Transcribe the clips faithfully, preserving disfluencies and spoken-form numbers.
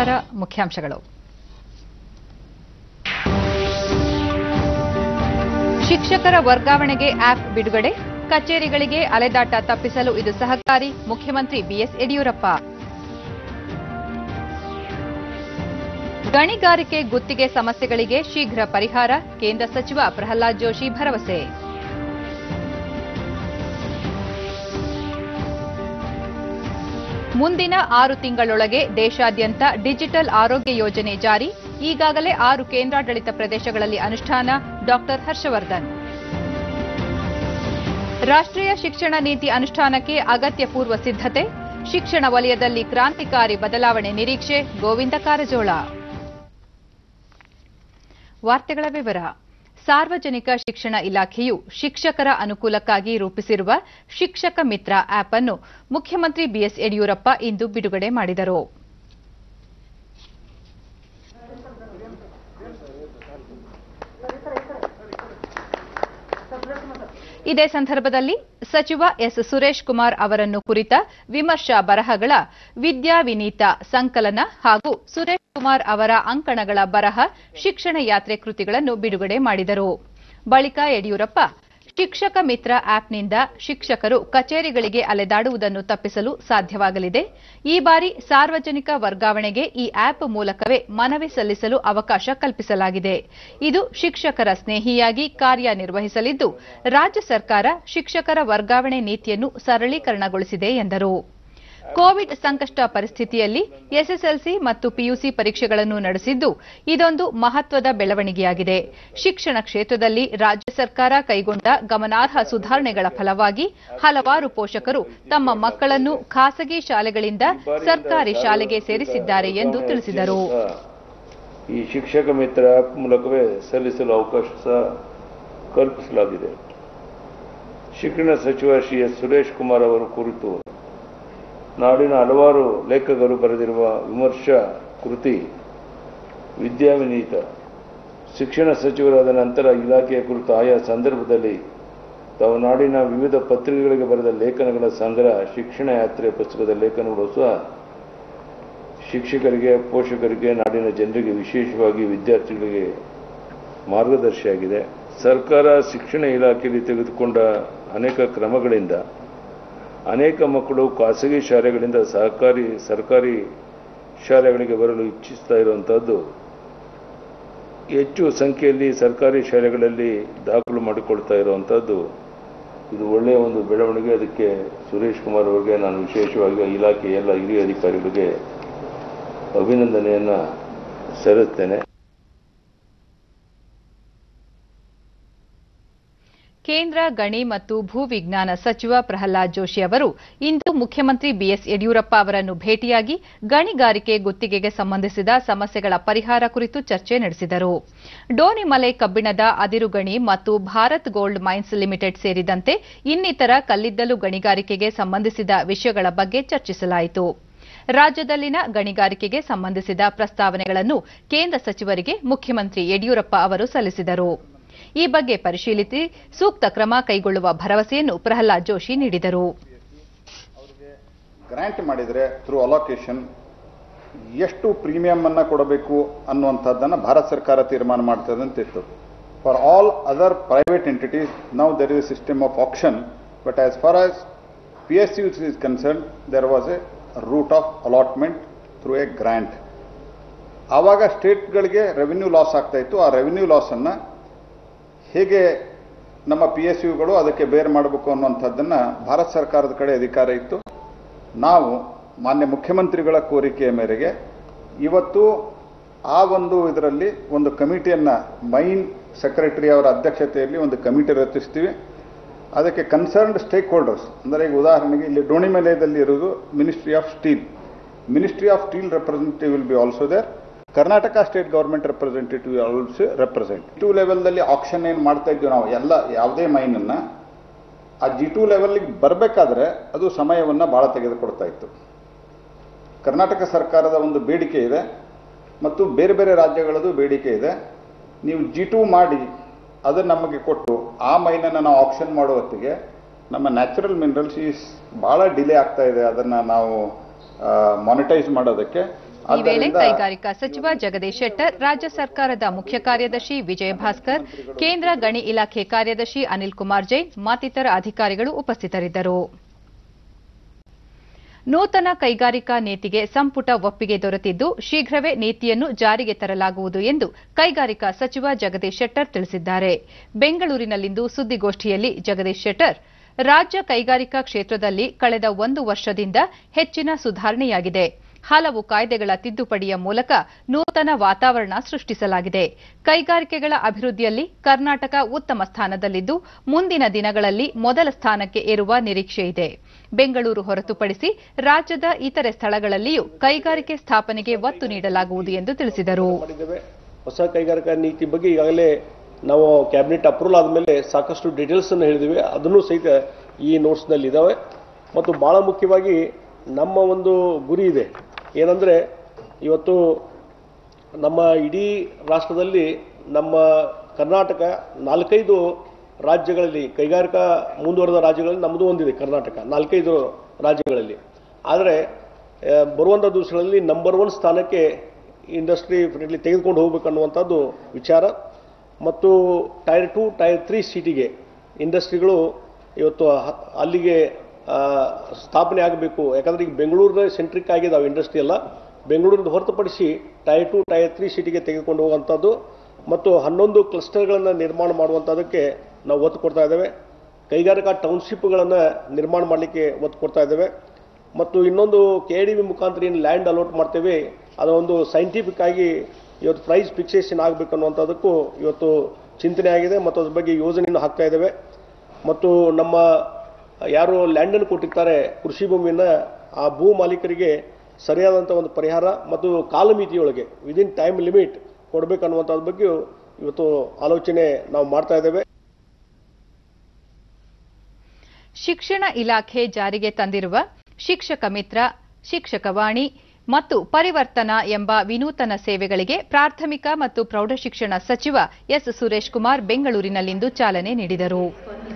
ನಮಸ್ಕಾರ. ಮುಖ್ಯಾಂಶಗಳು. ಶಿಕ್ಷಕರ ವರ್ಗಾವಣೆಗೆ ಆಪ್ ಬಿಡುಗಡೆ, ಕಚೇರಿಗಳಿಗೆ ಅಲೆದಾಟ ತಪ್ಪಿಸಲು ಇದು ಸಹಕಾರಿ, ಮುಖ್ಯಮಂತ್ರಿ ಬಿಎಸ್ ಯಡಿಯೂರಪ್ಪ. ಗಣಿಗಾರಿಕೆ ಗುತ್ತಿಗೆ ಸಮಸ್ಯೆಗಳಿಗೆ ಶೀಘ್ರ ಪರಿಹಾರ, ಕೇಂದ್ರ ಸಚಿವ ಪ್ರಹ್ಲಾದ್ ಜೋಶಿ ಭರವಸೆ. ಮುಂದಿನ ಆರು ತಿಂಗಳೊಳಗೆ ದೇಶಾದ್ಯಂತ ಡಿಜಿಟಲ್ ಆರೋಗ್ಯ ಯೋಜನೆ ಜಾರಿ, ಈಗಾಗಲೇ ಆರು ಕೇಂದ್ರಾಡಳಿತ ಪ್ರದೇಶಗಳಲ್ಲಿ ಅನುಷ್ಠಾನ. ಡಾಕ್ಟರ್ ಹರ್ಷವರ್ಧನ್. ರಾಷ್ಟ್ರೀಯ ಶಿಕ್ಷಣ ನೀತಿ ಅನುಷ್ಠಾನಕ್ಕೆ ಅಗತ್ಯ ಪೂರ್ವ ಸಿದ್ಧತೆ, ಶಿಕ್ಷಣ ವಲಯದಲ್ಲಿ ಕ್ರಾಂತಿಕಾರಿ ಬದಲಾವಣೆ ನಿರೀಕ್ಷೆ. ಗೋವಿಂದ ಕಾರಜೋಳ. ವಾರ್ತೆಗಳ ವಿವರ. ಸಾರ್ವಜನಿಕ ಶಿಕ್ಷಣ ಇಲಾಖೆಯು ಶಿಕ್ಷಕರ ಅನುಕೂಲಕ್ಕಾಗಿ ರೂಪಿಸಿರುವ ಶಿಕ್ಷಕ ಮಿತ್ರ ಆಪ್ ಅನ್ನು ಮುಖ್ಯಮಂತ್ರಿ ಬಿಎಸ್ ಯಡಿಯೂರಪ್ಪ ಇಂದು ಬಿಡುಗಡೆ ಮಾಡಿದರು. ಇದೇ ಸಂದರ್ಭದಲ್ಲಿ ಸಚಿವ ಎಸ್ ಸುರೇಶ್ ಕುಮಾರ್ ಅವರನ್ನು ಕುರಿತ ವಿಮರ್ಶಾ ಬರಹಗಳ ವಿದ್ಯಾ ವಿನೀತ ಸಂಕಲನ ಹಾಗೂ ಸುರೇಶ್ ಕುಮಾರ್ ಅವರ ಅಂಕಣಗಳ ಬರಹ ಶಿಕ್ಷಣ ಯಾತ್ರೆ ಕೃತಿಗಳನ್ನು ಬಿಡುಗಡೆ ಮಾಡಿದರು. ಬಳಿಕ ಯಡಿಯೂರಪ್ಪ ಶಿಕ್ಷಕ ಮಿತ್ರ ಆಪ್ನಿಂದ ಶಿಕ್ಷಕರು ಕಚೇರಿಗಳಿಗೆ ಅಲೆದಾಡುವುದನ್ನು ತಪ್ಪಿಸಲು ಸಾಧ್ಯವಾಗಲಿದೆ. ಈ ಬಾರಿ ಸಾರ್ವಜನಿಕ ವರ್ಗಾವಣೆಗೆ ಈ ಆಪ್ ಮೂಲಕವೇ ಮನವಿ ಸಲ್ಲಿಸಲು ಅವಕಾಶ ಕಲ್ಪಿಸಲಾಗಿದೆ. ಇದು ಶಿಕ್ಷಕರ ಸ್ನೇಹಿಯಾಗಿ ಕಾರ್ಯನಿರ್ವಹಿಸಲಿದ್ದು, ರಾಜ್ಯ ಸರ್ಕಾರ ಶಿಕ್ಷಕರ ವರ್ಗಾವಣೆ ನೀತಿಯನ್ನು ಸರಳೀಕರಣಗೊಳಿಸಿದೆ ಎಂದರು. ಕೋವಿಡ್ ಸಂಕಷ್ಟ ಪರಿಸ್ಥಿತಿಯಲ್ಲಿ ಎಸ್ಎಸ್ಎಲ್ಸಿ ಮತ್ತು ಪಿಯುಸಿ ಪರೀಕ್ಷೆಗಳನ್ನು ನಡೆಸಿದ್ದು, ಇದೊಂದು ಮಹತ್ವದ ಬೆಳವಣಿಗೆಯಾಗಿದೆ. ಶಿಕ್ಷಣ ಕ್ಷೇತ್ರದಲ್ಲಿ ರಾಜ್ಯ ಸರ್ಕಾರ ಕೈಗೊಂಡ ಗಮನಾರ್ಹ ಸುಧಾರಣೆಗಳ ಫಲವಾಗಿ ಹಲವಾರು ಪೋಷಕರು ತಮ್ಮ ಮಕ್ಕಳನ್ನು ಖಾಸಗಿ ಶಾಲೆಗಳಿಂದ ಸರ್ಕಾರಿ ಶಾಲೆಗೆ ಸೇರಿಸಿದ್ದಾರೆ ಎಂದು ತಿಳಿಸಿದರು. ಈ ಶಿಕ್ಷಕ ಮಿತ್ರ ಆಪ್ ಮೂಲಕವೇ ಸಲ್ಲಿಸಲು ಅವಕಾಶ ಕಲ್ಪಿಸಲಾಗಿದೆ. ಶಿಕ್ಷಣ ಸಚಿವ ಶ್ರೀ ಎಸ್ ಸುರೇಶ್ ಕುಮಾರ್ ಅವರ ಕುರಿತು ನಾಡಿನ ಹಲವಾರು ಲೇಖಕರು ಬರೆದಿರುವ ವಿಮರ್ಶಾ ಕೃತಿ ವಿದ್ಯಾವಿನೀತ, ಶಿಕ್ಷಣ ಸಚಿವರಾದ ನಂತರ ಇಲಾಖೆಯ ಕುರಿತು ಆಯಾ ಸಂದರ್ಭದಲ್ಲಿ ತಾವು ನಾಡಿನ ವಿವಿಧ ಪತ್ರಿಕೆಗಳಿಗೆ ಬರೆದ ಲೇಖನಗಳ ಸಂಗ್ರಹ ಶಿಕ್ಷಣ ಯಾತ್ರೆ ಪುಸ್ತಕದ ಲೇಖನಗಳು ಸಹ ಶಿಕ್ಷಕರಿಗೆ, ಪೋಷಕರಿಗೆ, ನಾಡಿನ ಜನರಿಗೆ, ವಿಶೇಷವಾಗಿ ವಿದ್ಯಾರ್ಥಿಗಳಿಗೆ ಮಾರ್ಗದರ್ಶಿಯಾಗಿದೆ. ಸರ್ಕಾರ ಶಿಕ್ಷಣ ಇಲಾಖೆಯಲ್ಲಿ ತೆಗೆದುಕೊಂಡ ಅನೇಕ ಕ್ರಮಗಳಿಂದ ಅನೇಕ ಮಕ್ಕಳು ಖಾಸಗಿ ಶಾಲೆಗಳಿಂದ ಸಹಕಾರಿ ಸರ್ಕಾರಿ ಶಾಲೆಗಳಿಗೆ ಬರಲು ಇಚ್ಛಿಸ್ತಾ ಇರುವಂತಹದ್ದು, ಹೆಚ್ಚು ಸಂಖ್ಯೆಯಲ್ಲಿ ಸರ್ಕಾರಿ ಶಾಲೆಗಳಲ್ಲಿ ದಾಖಲು ಮಾಡಿಕೊಳ್ತಾ ಇರುವಂತಹದ್ದು ಇದು ಒಳ್ಳೆಯ ಒಂದು ಬೆಳವಣಿಗೆ. ಅದಕ್ಕೆ ಸುರೇಶ್ ಕುಮಾರ್ ಅವರಿಗೆ ನಾನು ವಿಶೇಷವಾಗಿ ಇಲಾಖೆಯ ಎಲ್ಲ ಹಿರಿಯ ಅಧಿಕಾರಿಗಳಿಗೆ ಅಭಿನಂದನೆಯನ್ನ ಸಲ್ಲಿಸುತ್ತೇನೆ. ಕೇಂದ್ರ ಗಣಿ ಮತ್ತು ಭೂ ವಿಜ್ಞಾನ ಸಚಿವ ಪ್ರಹ್ಲಾದ್ ಜೋಶಿ ಅವರು ಇಂದು ಮುಖ್ಯಮಂತ್ರಿ ಬಿಎಸ್ ಯಡಿಯೂರಪ್ಪ ಅವರನ್ನು ಭೇಟಿಯಾಗಿ ಗಣಿಗಾರಿಕೆ ಗುತ್ತಿಗೆಗೆ ಸಂಬಂಧಿಸಿದ ಸಮಸ್ಯೆಗಳ ಪರಿಹಾರ ಕುರಿತು ಚರ್ಚೆ ನಡೆಸಿದರು. ಡೋನಿಮಲೆ ಕಬ್ಬಿಣದ ಅದಿರು ಗಣಿ ಮತ್ತು ಭಾರತ್ ಗೋಲ್ಡ್ ಮೈನ್ಸ್ ಲಿಮಿಟೆಡ್ ಸೇರಿದಂತೆ ಇನ್ನಿತರ ಕಲ್ಲಿದ್ದಲು ಗಣಿಗಾರಿಕೆಗೆ ಸಂಬಂಧಿಸಿದ ವಿಷಯಗಳ ಬಗ್ಗೆ ಚರ್ಚಿಸಲಾಯಿತು. ರಾಜ್ಯದಲ್ಲಿನ ಗಣಿಗಾರಿಕೆಗೆ ಸಂಬಂಧಿಸಿದ ಪ್ರಸ್ತಾವನೆಗಳನ್ನು ಕೇಂದ್ರ ಸಚಿವರಿಗೆ ಮುಖ್ಯಮಂತ್ರಿ ಯಡಿಯೂರಪ್ಪ ಅವರು ಸಲ್ಲಿಸಿದರು. ಈ ಬಗ್ಗೆ ಪರಿಶೀಲಿಸಿ ಸೂಕ್ತ ಕ್ರಮ ಕೈಗೊಳ್ಳುವ ಭರವಸೆಯನ್ನು ಪ್ರಹ್ಲಾದ್ ಜೋಶಿ ನೀಡಿದರು. ಗ್ರಾಂಟ್ ಮಾಡಿದರೆ ಥ್ರೂ ಅಲೋಕೇಶನ್ ಎಷ್ಟು ಪ್ರೀಮಿಯಂ ಅನ್ನ ಕೊಡಬೇಕು ಅನ್ನುವಂಥದ್ದನ್ನು ಭಾರತ ಸರ್ಕಾರ ತೀರ್ಮಾನ ಮಾಡ್ತದೆ ಅಂತಿತ್ತು. For all other private entities now there is a system of action, but as far as P S U is concern there was a route of allotment through a grant. ಆವಾಗ ಸ್ಟೇಟ್ಗಳಿಗೆ revenue loss ಆಗ್ತಾ ಇತ್ತು. ಆ revenue ಲಾಸನ್ನು ಹೇಗೆ ನಮ್ಮ P S ಯುಗಳು ಅದಕ್ಕೆ ಬೇರ್ ಮಾಡಬೇಕು ಅನ್ನುವಂಥದ್ದನ್ನು ಭಾರತ ಸರ್ಕಾರದ ಕಡೆ ಅಧಿಕಾರ ಇತ್ತು. ನಾವು ಮಾನ್ಯ ಮುಖ್ಯಮಂತ್ರಿಗಳ ಕೋರಿಕೆಯ ಮೇರೆಗೆ ಇವತ್ತು ಆ ಒಂದು ಇದರಲ್ಲಿ ಒಂದು ಕಮಿಟಿಯನ್ನು ಮೈನ್ ಸೆಕ್ರೆಟರಿ ಅವರ ಅಧ್ಯಕ್ಷತೆಯಲ್ಲಿ ಒಂದು ಕಮಿಟಿ ರಚಿಸ್ತೀವಿ. ಅದಕ್ಕೆ ಕನ್ಸರ್ನ್ಡ್ ಸ್ಟೇಕ್ ಹೋಲ್ಡರ್ಸ್, ಅಂದರೆ ಈಗ ಉದಾಹರಣೆಗೆ ಇಲ್ಲಿ ಡೋಣಿಮಲೆಯಲ್ಲಿ ಇರುವುದು ministry of steel, ministry of steel representative will be also there, Karnataka state government representative also represent. Two ಲೆವೆಲ್ದಲ್ಲಿ ಆಕ್ಷನ್ ಏನು ಮಾಡ್ತಾ ಇದ್ದೀವಿ ನಾವು, ಎಲ್ಲ ಯಾವುದೇ ಮೈನನ್ನು ಆ ಜಿ ಟೂ ಲೆವೆಲ್ಗೆ ಬರಬೇಕಾದ್ರೆ ಅದು ಸಮಯವನ್ನು ಭಾಳ ತೆಗೆದುಕೊಡ್ತಾ ಇತ್ತು. ಕರ್ನಾಟಕ ಸರ್ಕಾರದ ಒಂದು ಬೇಡಿಕೆ ಇದೆ ಮತ್ತು ಬೇರೆ ಬೇರೆ ರಾಜ್ಯಗಳದ್ದು ಬೇಡಿಕೆ ಇದೆ. ನೀವು ಜಿ ಟೂ ಮಾಡಿ ಅದನ್ನು ನಮಗೆ ಕೊಟ್ಟು ಆ ಮೈನನ್ನು ನಾವು ಆಕ್ಷನ್ ಮಾಡೋ ಹೊತ್ತಿಗೆ ನಮ್ಮ ನ್ಯಾಚುರಲ್ ಮಿನರಲ್ಸ್ ಈಸ್ ಭಾಳ ಡಿಲೇ ಆಗ್ತಾ ಇದೆ ಅದನ್ನು ನಾವು ಮಾನಿಟೈಸ್ ಮಾಡೋದಕ್ಕೆ. ಈ ವೇಳೆ ಕೈಗಾರಿಕಾ ಸಚಿವ ಜಗದೀಶ್ ಶೆಟ್ಟರ್, ರಾಜ್ಯ ಸರ್ಕಾರದ ಮುಖ್ಯ ಕಾರ್ಯದರ್ಶಿ ವಿಜಯ ಭಾಸ್ಕರ್, ಕೇಂದ್ರ ಗಣಿ ಇಲಾಖೆ ಕಾರ್ಯದರ್ಶಿ ಅನಿಲ್ ಕುಮಾರ್ ಜೈನ್ ಮತ್ತಿತರ ಅಧಿಕಾರಿಗಳು ಉಪಸ್ಥಿತರಿದ್ದರು. ನೂತನ ಕೈಗಾರಿಕಾ ನೀತಿಗೆ ಸಂಪುಟ ಒಪ್ಪಿಗೆ ದೊರೆತಿದ್ದು ಶೀಘ್ರವೇ ನೀತಿಯನ್ನು ಜಾರಿಗೆ ತರಲಾಗುವುದು ಎಂದು ಕೈಗಾರಿಕಾ ಸಚಿವ ಜಗದೀಶ್ ಶೆಟ್ಟರ್ ತಿಳಿಸಿದ್ದಾರೆ. ಬೆಂಗಳೂರಿನಲ್ಲಿಂದು ಸುದ್ದಿಗೋಷ್ಠಿಯಲ್ಲಿ ಜಗದೀಶ್ ಶೆಟ್ಟರ್, ರಾಜ್ಯ ಕೈಗಾರಿಕಾ ಕ್ಷೇತ್ರದಲ್ಲಿ ಕಳೆದ ಒಂದು ವರ್ಷದಿಂದ ಹೆಚ್ಚಿನ ಸುಧಾರಣೆಯಾಗಿದೆ. ಹಲವು ಕಾಯ್ದೆಗಳ ತಿದ್ದುಪಡಿಯ ಮೂಲಕ ನೂತನ ವಾತಾವರಣ ಸೃಷ್ಟಿಸಲಾಗಿದೆ. ಕೈಗಾರಿಕೆಗಳ ಅಭಿವೃದ್ಧಿಯಲ್ಲಿ ಕರ್ನಾಟಕ ಉತ್ತಮ ಸ್ಥಾನದಲ್ಲಿದ್ದು ಮುಂದಿನ ದಿನಗಳಲ್ಲಿ ಮೊದಲ ಸ್ಥಾನಕ್ಕೆ ಏರುವ ನಿರೀಕ್ಷೆಯಿದೆ. ಬೆಂಗಳೂರು ಹೊರತುಪಡಿಸಿ ರಾಜ್ಯದ ಇತರೆ ಸ್ಥಳಗಳಲ್ಲಿಯೂ ಕೈಗಾರಿಕೆ ಸ್ಥಾಪನೆಗೆ ಒತ್ತು ನೀಡಲಾಗುವುದು ಎಂದು ತಿಳಿಸಿದರು. ಹೊಸ ಕೈಗಾರಿಕಾ ನೀತಿ ಬಗ್ಗೆ ಈಗಾಗಲೇ ನಾವು ಕ್ಯಾಬಿನೆಟ್ ಅಪ್ರೂವಲ್ ಆದಮೇಲೆ ಸಾಕಷ್ಟು ಡೀಟೇಲ್ಸ್ ಅನ್ನು ಹೇಳಿದಿವಿ. ಅದನ್ನು ಸಹಿತ ಈ ನೋಟ್ಸ್ನಲ್ಲಿ ಇದ್ದಾವೆ. ಮತ್ತು ಬಹಳ ಮುಖ್ಯವಾಗಿ ನಮ್ಮ ಒಂದು ಗುರಿ ಇದೆ ಏನಂದ್ರೆ, ಇವತ್ತು ನಮ್ಮ ಇಡೀ ರಾಷ್ಟ್ರದಲ್ಲಿ ನಮ್ಮ ಕರ್ನಾಟಕ ನಾಲ್ಕೈದು ರಾಜ್ಯಗಳಲ್ಲಿ ಕೈಗಾರಿಕಾ ಮುಂದುವರೆದ ರಾಜ್ಯಗಳಲ್ಲಿ ನಮ್ಮದು ಒಂದಿದೆ ಕರ್ನಾಟಕ, ನಾಲ್ಕೈದು ರಾಜ್ಯಗಳಲ್ಲಿ. ಆದರೆ ಬರುವಂಥ ದಿವಸಗಳಲ್ಲಿ ನಂಬರ್ ಒನ್ ಸ್ಥಾನಕ್ಕೆ ಇಂಡಸ್ಟ್ರಿ ಫ್ರೆಂಡ್ಲಿ ತೆಗೆದುಕೊಂಡು ಹೋಗಬೇಕನ್ನುವಂಥದ್ದು ವಿಚಾರ. ಮತ್ತು ಟೈರ್ ಟು ಟೈರ್ ತ್ರೀ ಸಿಟಿಗೆ ಇಂಡಸ್ಟ್ರಿಗಳು ಇವತ್ತು ಅಲ್ಲಿಗೆ ಸ್ಥಾಪನೆ ಆಗಬೇಕು. ಯಾಕಂದರೆ ಈಗ ಬೆಂಗಳೂರಿನ ಸೆಂಟ್ರಿಕ್ ಆಗಿದ್ದಾವೆ ಇಂಡಸ್ಟ್ರಿ ಎಲ್ಲ. ಬೆಂಗಳೂರಿನ ಹೊರತುಪಡಿಸಿ ಟೈರ್ ಟು ಟೈರ್ ತ್ರೀ ಸಿಟಿಗೆ ತೆಗೆದುಕೊಂಡು ಹೋಗುವಂಥದ್ದು ಮತ್ತು ಹನ್ನೊಂದು ಕ್ಲಸ್ಟರ್ಗಳನ್ನು ನಿರ್ಮಾಣ ಮಾಡುವಂಥದ್ದಕ್ಕೆ ನಾವು ಒತ್ತು ಕೊಡ್ತಾ ಇದ್ದೇವೆ. ಕೈಗಾರಿಕಾ ಟೌನ್ಶಿಪ್ಗಳನ್ನು ನಿರ್ಮಾಣ ಮಾಡಲಿಕ್ಕೆ ಒತ್ತು ಕೊಡ್ತಾ ಇದ್ದೇವೆ. ಮತ್ತು ಇನ್ನೊಂದು ಕೆ ಡಿ ಬಿ ಮುಖಾಂತರ ಏನು ಲ್ಯಾಂಡ್ ಅಲೋಟ್ ಮಾಡ್ತೇವೆ ಅದೊಂದು ಸೈಂಟಿಫಿಕ್ ಆಗಿ ಇವತ್ತು ಪ್ರೈಸ್ ಫಿಕ್ಸೇಷನ್ ಆಗಬೇಕು ಅನ್ನುವಂಥದ್ದಕ್ಕೂ ಇವತ್ತು ಚಿಂತನೆ ಆಗಿದೆ ಮತ್ತು ಅದ್ರ ಬಗ್ಗೆ ಯೋಜನೆಯನ್ನು ಹಾಕ್ತಾ ಇದ್ದೇವೆ. ಮತ್ತು ನಮ್ಮ ಯಾರು ಲ್ಯಾಂಡನ್ನು ಕೊಟ್ಟಿರ್ತಾರೆ ಕೃಷಿ ಭೂಮಿಯನ್ನು, ಆ ಭೂ ಮಾಲೀಕರಿಗೆ ಸರಿಯಾದಂಥ ಒಂದು ಪರಿಹಾರ ಮತ್ತು ಕಾಲಮಿತಿಯೊಳಗೆ ವಿದಿನ್ ಟೈಮ್ ಲಿಮಿಟ್ ಕೊಡಬೇಕನ್ನುವಂಥದ್ರ ಬಗ್ಗೆ ಇವತ್ತು ಆಲೋಚನೆ ನಾವು ಮಾಡ್ತಾ ಇದ್ದೇವೆ. ಶಿಕ್ಷಣ ಇಲಾಖೆ ಜಾರಿಗೆ ತಂದಿರುವ ಶಿಕ್ಷಕ ಮಿತ್ರ, ಶಿಕ್ಷಕವಾಣಿ ಮತ್ತು ಪರಿವರ್ತನಾ ಎಂಬ ವಿನೂತನ ಸೇವೆಗಳಿಗೆ ಪ್ರಾಥಮಿಕ ಮತ್ತು ಪ್ರೌಢಶಿಕ್ಷಣ ಸಚಿವ ಎಸ್ ಸುರೇಶ್ ಕುಮಾರ್ ಬೆಂಗಳೂರಿನಲ್ಲಿಂದು ಚಾಲನೆ ನೀಡಿದರು.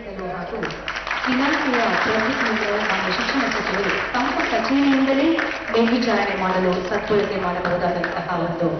ಇಲಾಖೆಯ ಪ್ರತಿನಿಧಿಗಳು ಹಾಗೂ ಶಿಕ್ಷಣ ಸಚಿವರು ತಮ್ಮ ಕಚೇರಿಯಿಂದಲೇ ಮೇಲ್ವಿಚಾರಣೆ ಮಾಡಲು ಸದ್ಬಳಕೆ ಮಾಡಬಹುದಾದಂತಹ ಒಂದು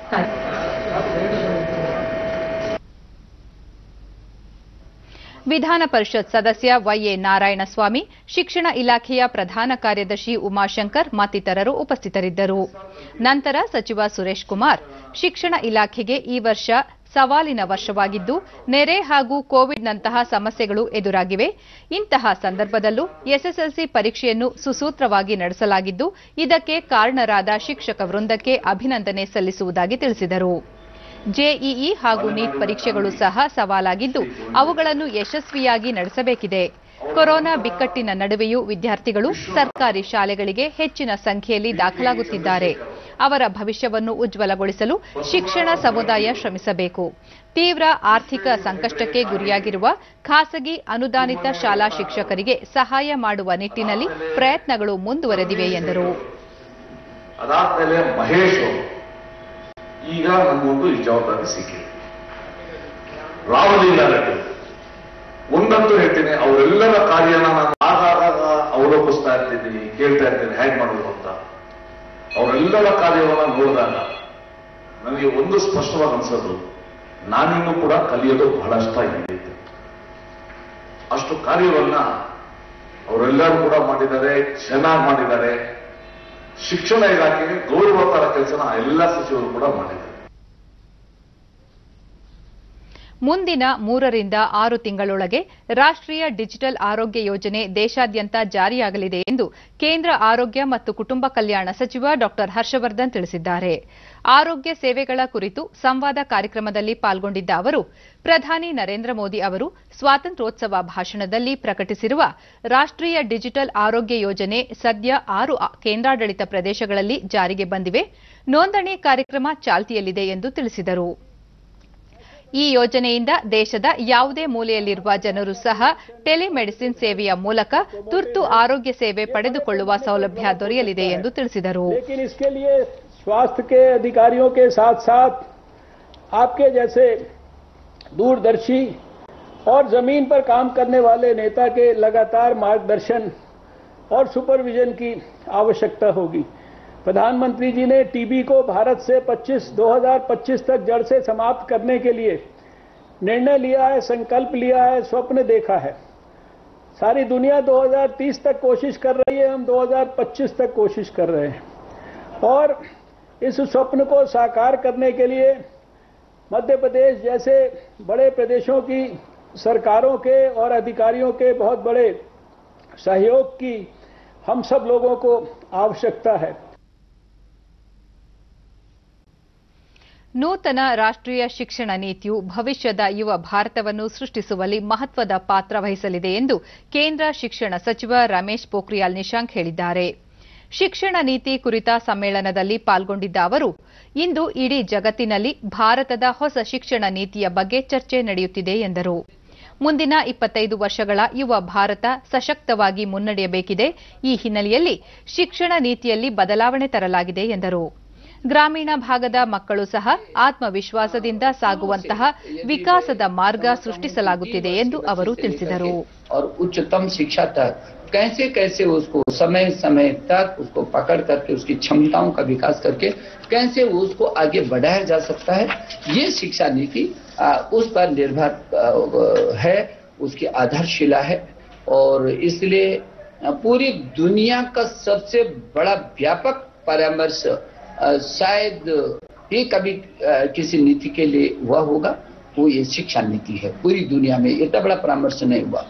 ವಿಧಾನ ಪರಿಷತ್ ಸದಸ್ಯ ವೈಎ ನಾರಾಯಣಸ್ವಾಮಿ, ಶಿಕ್ಷಣ ಇಲಾಖೆಯ ಪ್ರಧಾನ ಕಾರ್ಯದರ್ಶಿ ಉಮಾಶಂಕರ್ ಮತ್ತಿತರರು ಉಪಸ್ಥಿತರಿದ್ದರು. ನಂತರ ಸಚಿವ ಸುರೇಶ್ ಕುಮಾರ್, ಶಿಕ್ಷಣ ಇಲಾಖೆಗೆ ಈ ವರ್ಷ ಸವಾಲಿನ ವರ್ಷವಾಗಿದ್ದು ನೆರೆ ಹಾಗೂ ಕೋವಿಡ್ನಂತಹ ಸಮಸ್ಯೆಗಳು ಎದುರಾಗಿವೆ. ಇಂತಹ ಸಂದರ್ಭದಲ್ಲೂ ಎಸ್ಎಸ್ಎಲ್ಸಿ ಪರೀಕ್ಷೆಯನ್ನು ಸುಸೂತ್ರವಾಗಿ ನಡೆಸಲಾಗಿದ್ದು ಇದಕ್ಕೆ ಕಾರಣರಾದ ಶಿಕ್ಷಕ ವೃಂದಕ್ಕೆ ಅಭಿನಂದನೆ ಸಲ್ಲಿಸುವುದಾಗಿ ತಿಳಿಸಿದರು. ಜೆಇಇ ಹಾಗೂ ನೀಟ್ ಪರೀಕ್ಷೆಗಳು ಸಹ ಸವಾಲಾಗಿದ್ದು ಅವುಗಳನ್ನು ಯಶಸ್ವಿಯಾಗಿ ನಡೆಸಬೇಕಿದೆ. ಕೊರೋನಾ ಬಿಕ್ಕಟ್ಟಿನ ನಡುವೆಯೂ ವಿದ್ಯಾರ್ಥಿಗಳು ಸರ್ಕಾರಿ ಶಾಲೆಗಳಿಗೆ ಹೆಚ್ಚಿನ ಸಂಖ್ಯೆಯಲ್ಲಿ ದಾಖಲಾಗುತ್ತಿದ್ದಾರೆ. ಅವರ ಭವಿಷ್ಯವನ್ನು ಉಜ್ವಲಗೊಳಿಸಲು ಶಿಕ್ಷಣ ಸಮುದಾಯ ಶ್ರಮಿಸಬೇಕು. ತೀವ್ರ ಆರ್ಥಿಕ ಸಂಕಷ್ಟಕ್ಕೆ ಗುರಿಯಾಗಿರುವ ಖಾಸಗಿ ಅನುದಾನಿತ ಶಾಲಾ ಶಿಕ್ಷಕರಿಗೆ ಸಹಾಯ ಮಾಡುವ ನಿಟ್ಟಿನಲ್ಲಿ ಪ್ರಯತ್ನಗಳು ಮುಂದುವರೆದಿವೆ ಎಂದರು. ಈಗ ನಮಗೊಂದು ಈ ಜವಾಬ್ದಾರಿ ಸಿಕ್ಕಿದೆ. ರಾವಲಿಂಗ ರೆಡ್ಡಿ ಒಂದಂತೂ ಹೇಳ್ತೀನಿ, ಅವರೆಲ್ಲರ ಕಾರ್ಯನ ನಾನು ಆಗಾಗ ಅವಲೋಕಿಸ್ತಾ ಇರ್ತೀನಿ, ಕೇಳ್ತಾ ಇರ್ತೀನಿ ಹೇಗೆ ಮಾಡೋದು ಅಂತ. ಅವರೆಲ್ಲರ ಕಾರ್ಯವನ್ನ ನೋಡಿದಾಗ ನನಗೆ ಒಂದು ಸ್ಪಷ್ಟವಾಗಿ ಅನ್ಸೋದು, ನಾನಿನ್ನೂ ಕೂಡ ಕಲಿಯೋದು ಬಹಳಷ್ಟ ಇದೆ. ಅಷ್ಟು ಕಾರ್ಯವನ್ನ ಅವರೆಲ್ಲರೂ ಕೂಡ ಮಾಡಿದ್ದಾರೆ, ಚೆನ್ನಾಗಿ ಮಾಡಿದ್ದಾರೆ. ಶಿಕ್ಷಣ ಇಲಾಖೆಗೆ ಗೌರವಕರ ಕೆಲಸನ ಎಲ್ಲ ಸಚಿವರು ಕೂಡ ಮಾಡಿದ್ದಾರೆ. ಮುಂದಿನ ಮೂರರಿಂದ ಆರು ತಿಂಗಳೊಳಗೆ ರಾಷ್ಟ್ರೀಯ ಡಿಜಿಟಲ್ ಆರೋಗ್ಯ ಯೋಜನೆ ದೇಶಾದ್ಯಂತ ಜಾರಿಯಾಗಲಿದೆ ಎಂದು ಕೇಂದ್ರ ಆರೋಗ್ಯ ಮತ್ತು ಕುಟುಂಬ ಕಲ್ಯಾಣ ಸಚಿವ ಡಾ ಹರ್ಷವರ್ಧನ್ ತಿಳಿಸಿದ್ದಾರೆ. ಆರೋಗ್ಯ ಸೇವೆಗಳ ಕುರಿತು ಸಂವಾದ ಕಾರ್ಯಕ್ರಮದಲ್ಲಿ ಪಾಲ್ಗೊಂಡಿದ್ದ ಅವರು, ಪ್ರಧಾನಿ ನರೇಂದ್ರ ಮೋದಿ ಅವರು ಸ್ವಾತಂತ್ರ್ಯೋತ್ಸವ ಭಾಷಣದಲ್ಲಿ ಪ್ರಕಟಿಸಿರುವ ರಾಷ್ಟ್ರೀಯ ಡಿಜಿಟಲ್ ಆರೋಗ್ಯ ಯೋಜನೆ ಸದ್ಯ ಆರು ಕೇಂದ್ರಾಡಳಿತ ಪ್ರದೇಶಗಳಲ್ಲಿ ಜಾರಿಗೆ ಬಂದಿವೆ. ನೋಂದಣಿ ಕಾರ್ಯಕ್ರಮ ಚಾಲ್ತಿಯಲ್ಲಿದೆ ಎಂದು ತಿಳಿಸಿದರು. ಈ ಯೋಜನೆಯಿಂದ ದೇಶದ ಯಾವುದೇ ಮೂಲೆಯಲ್ಲಿರುವ ಜನರು ಸಹ ಟೆಲಿಮೆಡಿಸಿನ್ ಸೇವೆಯ ಮೂಲಕ ತುರ್ತು ಆರೋಗ್ಯ ಸೇವೆ ಪಡೆದುಕೊಳ್ಳುವ ಸೌಲಭ್ಯ ದೊರೆಯಲಿದೆ ಎಂದು ತಿಳಿಸಿದರು. स्वास्थ्य के अधिकारियों के साथ साथ आपके जैसे दूरदर्शी और जमीन पर काम करने वाले नेता के लगातार मार्गदर्शन और सुपरविजन की आवश्यकता होगी. प्रधानमंत्री जी ने टीबी को भारत से पच्चीस दो हज़ार पच्चीस तक जड़ से समाप्त करने के लिए निर्णय लिया है, संकल्प लिया है, स्वप्न देखा है। सारी दुनिया दो हज़ार तीस तक कोशिश कर रही है, हम दो हज़ार पच्चीस तक कोशिश कर रहे हैं और इस स्वप्न को साकार करने के लिए मध्य प्रदेश जैसे बड़े प्रदेशों की सरकारों के और अधिकारियों के बहुत बड़े सहयोग की हम सब लोगों को आवश्यकता है। ನೂತನ ರಾಷ್ಟ್ರೀಯ ಶಿಕ್ಷಣ ನೀತಿಯು ಭವಿಷ್ಯದ ಯುವ ಭಾರತವನ್ನು ಸೃಷ್ಟಿಸುವಲ್ಲಿ ಮಹತ್ವದ ಪಾತ್ರ ವಹಿಸಲಿದೆ ಎಂದು ಕೇಂದ್ರ ಶಿಕ್ಷಣ ಸಚಿವ ರಮೇಶ್ ಪೋಖ್ರಿಯಾಲ್ ನಿಶಾಂಕ್ ಹೇಳಿದ್ದಾರೆ. ಶಿಕ್ಷಣ ನೀತಿ ಕುರಿತ ಸಮ್ಮೇಳನದಲ್ಲಿ ಪಾಲ್ಗೊಂಡಿದ್ದ ಅವರು, ಇಂದು ಇಡೀ ಜಗತ್ತಿನಲ್ಲಿ ಭಾರತದ ಹೊಸ ಶಿಕ್ಷಣ ನೀತಿಯ ಬಗ್ಗೆ ಚರ್ಚೆ ನಡೆಯುತ್ತಿದೆ ಎಂದರು. ಮುಂದಿನ ಇಪ್ಪತ್ತೈದು ವರ್ಷಗಳ ಯುವ ಭಾರತ ಸಶಕ್ತವಾಗಿ ಮುನ್ನಡೆಯಬೇಕಿದೆ. ಈ ಹಿನ್ನೆಲೆಯಲ್ಲಿ ಶಿಕ್ಷಣ ನೀತಿಯಲ್ಲಿ ಬದಲಾವಣೆ ತರಲಾಗಿದೆ ಎಂದರು. ಗ್ರಾಮೀಣ ಭಾಗದ ಮಕ್ಕಳು ಸಹ ಆತ್ಮವಿಶ್ವಾಸದಿಂದ ಸಾಗುವಂತಹ ವಿಕಾಸದ ಮಾರ್ಗ ಸೃಷ್ಟಿಸಲಾಗುತ್ತಿದೆ ಎಂದು ಅವರು ತಿಳಿಸಿದರು. उच्चतम शिक्षा तक कैसे कैसे उसको समय समय तक उसको पकड़ करके उसकी क्षमताओं का विकास करके कैसे उसको आगे बढ़ाया जा सकता है, ये शिक्षा नीति उस पर निर्भर है, उसकी आधारशिला है। और इसलिए पूरी दुनिया का सबसे बड़ा व्यापक परामर्श शायद ही कभी किसी नीति के लिए हुआ होगा, वो ये शिक्षा नीति है। पूरी दुनिया में इतना बड़ा परामर्श नहीं हुआ।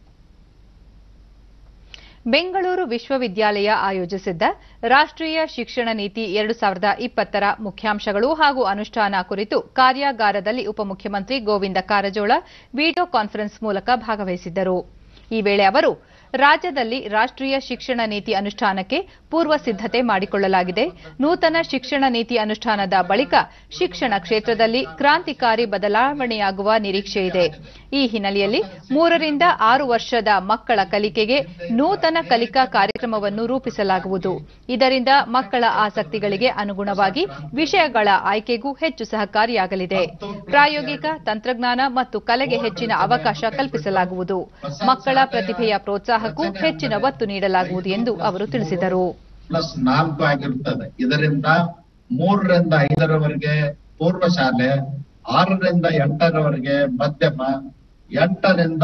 ಬೆಂಗಳೂರು ವಿಶ್ವವಿದ್ಯಾಲಯ ಆಯೋಜಿಸಿದ್ದ ರಾಷ್ಟ್ರೀಯ ಶಿಕ್ಷಣ ನೀತಿ ಎರಡು ಸಾವಿರದ ಇಪ್ಪತ್ತರ ಮುಖ್ಯಾಂಶಗಳು ಹಾಗೂ ಅನುಷ್ಠಾನ ಕುರಿತು ಕಾರ್ಯಾಗಾರದಲ್ಲಿ ಉಪಮುಖ್ಯಮಂತ್ರಿ ಗೋವಿಂದ ಕಾರಜೋಳ ವಿಡಿಯೋ ಕಾನ್ಫರೆನ್ಸ್ ಮೂಲಕ ಭಾಗವಹಿಸಿದ್ದರು. ಈ ವೇಳೆ ಅವರು, ರಾಜ್ಯದಲ್ಲಿ ರಾಷ್ಟ್ರೀಯ ಶಿಕ್ಷಣ ನೀತಿ ಅನುಷ್ಠಾನಕ್ಕೆ ಪೂರ್ವ ಸಿದ್ದತೆ ಮಾಡಿಕೊಳ್ಳಲಾಗಿದೆ. ನೂತನ ಶಿಕ್ಷಣ ನೀತಿ ಅನುಷ್ಠಾನದ ಬಳಿಕ ಶಿಕ್ಷಣ ಕ್ಷೇತ್ರದಲ್ಲಿ ಕ್ರಾಂತಿಕಾರಿ ಬದಲಾವಣೆಯಾಗುವ ನಿರೀಕ್ಷೆಯಿದೆ. ಈ ಹಿನ್ನೆಲೆಯಲ್ಲಿ ಮೂರರಿಂದ ಆರು ವರ್ಷದ ಮಕ್ಕಳ ಕಲಿಕೆಗೆ ನೂತನ ಕಲಿಕಾ ಕಾರ್ಯಕ್ರಮವನ್ನು ರೂಪಿಸಲಾಗುವುದು. ಇದರಿಂದ ಮಕ್ಕಳ ಆಸಕ್ತಿಗಳಿಗೆ ಅನುಗುಣವಾಗಿ ವಿಷಯಗಳ ಆಯ್ಕೆಗೂ ಹೆಚ್ಚು ಸಹಕಾರಿಯಾಗಲಿದೆ. ಪ್ರಾಯೋಗಿಕ ತಂತ್ರಜ್ಞಾನ ಮತ್ತು ಕಲೆಗೆ ಹೆಚ್ಚಿನ ಅವಕಾಶ ಕಲ್ಪಿಸಲಾಗುವುದು. ಮಕ್ಕಳ ಪ್ರತಿಭೆಯ ಪ್ರೋತ್ಸಾಹಕ್ಕೂ ಹೆಚ್ಚಿನ ಒತ್ತು ನೀಡಲಾಗುವುದು ಎಂದು ಅವರು ತಿಳಿಸಿದರು. ಪ್ಲಸ್ ನಾಲ್ಕು ಆಗಿರುತ್ತದೆ. ಇದರಿಂದ ಮೂರರಿಂದ ಐದರವರೆಗೆ ಪೂರ್ವ ಶಾಲೆ, ಆರರಿಂದ ಎಂಟರವರೆಗೆ ಮಧ್ಯಮ, ಎಂಟರಿಂದ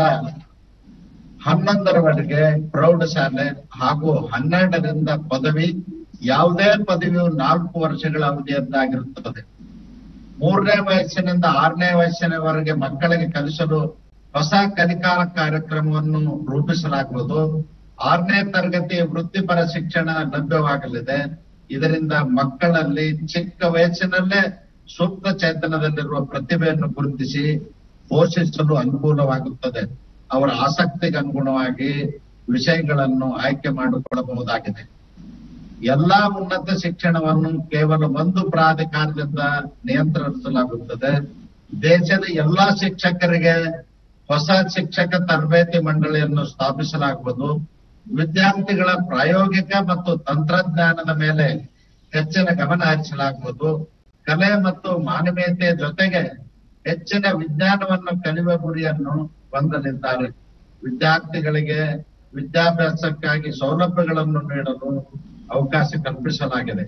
ಹನ್ನೊಂದರವರೆಗೆ ಪ್ರೌಢಶಾಲೆ ಹಾಗೂ ಹನ್ನೆರಡರಿಂದ ಪದವಿ. ಯಾವುದೇ ಪದವಿಯು ನಾಲ್ಕು ವರ್ಷಗಳ ಅವಧಿಯದ್ದಾಗಿರುತ್ತದೆ. ಮೂರನೇ ವಯಸ್ಸಿನಿಂದ ಆರನೇ ವಯಸ್ಸಿನವರೆಗೆ ಮಕ್ಕಳಿಗೆ ಕಲಿಸಲು ಹೊಸ ಕಲಿಕಾ ಕಾರ್ಯಕ್ರಮವನ್ನು ರೂಪಿಸಲಾಗುವುದು. ಆರನೇ ತರಗತಿ ವೃತ್ತಿಪರ ಶಿಕ್ಷಣ ಲಭ್ಯವಾಗಲಿದೆ. ಇದರಿಂದ ಮಕ್ಕಳಲ್ಲಿ ಚಿಕ್ಕ ವಯಸ್ಸಿನಲ್ಲೇ ಸೂಕ್ತ ಚೇತನದಲ್ಲಿರುವ ಪ್ರತಿಭೆಯನ್ನು ಗುರುತಿಸಿ ಪೋಷಿಸಲು ಅನುಕೂಲವಾಗುತ್ತದೆ. ಅವರ ಆಸಕ್ತಿಗೆ ಅನುಗುಣವಾಗಿ ವಿಷಯಗಳನ್ನು ಆಯ್ಕೆ ಮಾಡಿಕೊಳ್ಳಬಹುದಾಗಿದೆ. ಎಲ್ಲಾ ಉನ್ನತ ಶಿಕ್ಷಣವನ್ನು ಕೇವಲ ಒಂದು ಪ್ರಾಧಿಕಾರದಿಂದ ನಿಯಂತ್ರಿಸಲಾಗುತ್ತದೆ. ದೇಶದ ಎಲ್ಲಾ ಶಿಕ್ಷಕರಿಗೆ ಹೊಸ ಶಿಕ್ಷಕ ತರಬೇತಿ ಮಂಡಳಿಯನ್ನು ಸ್ಥಾಪಿಸಲಾಗುವುದು. ವಿದ್ಯಾರ್ಥಿಗಳ ಪ್ರಾಯೋಗಿಕ ಮತ್ತು ತಂತ್ರಜ್ಞಾನದ ಮೇಲೆ ಹೆಚ್ಚಿನ ಗಮನ ಹರಿಸಲಾಗುವುದು. ಕಲೆ ಮತ್ತು ಮಾನವೀಯತೆಯ ಜೊತೆಗೆ ಹೆಚ್ಚಿನ ವಿಜ್ಞಾನವನ್ನು ಕಲಿಯುವ ಗುರಿಯನ್ನು ಹೊಂದಲಿದ್ದಾರೆ. ವಿದ್ಯಾರ್ಥಿಗಳಿಗೆ ವಿದ್ಯಾಭ್ಯಾಸಕ್ಕಾಗಿ ಸೌಲಭ್ಯಗಳನ್ನು ನೀಡಲು ಅವಕಾಶ ಕಲ್ಪಿಸಲಾಗಿದೆ.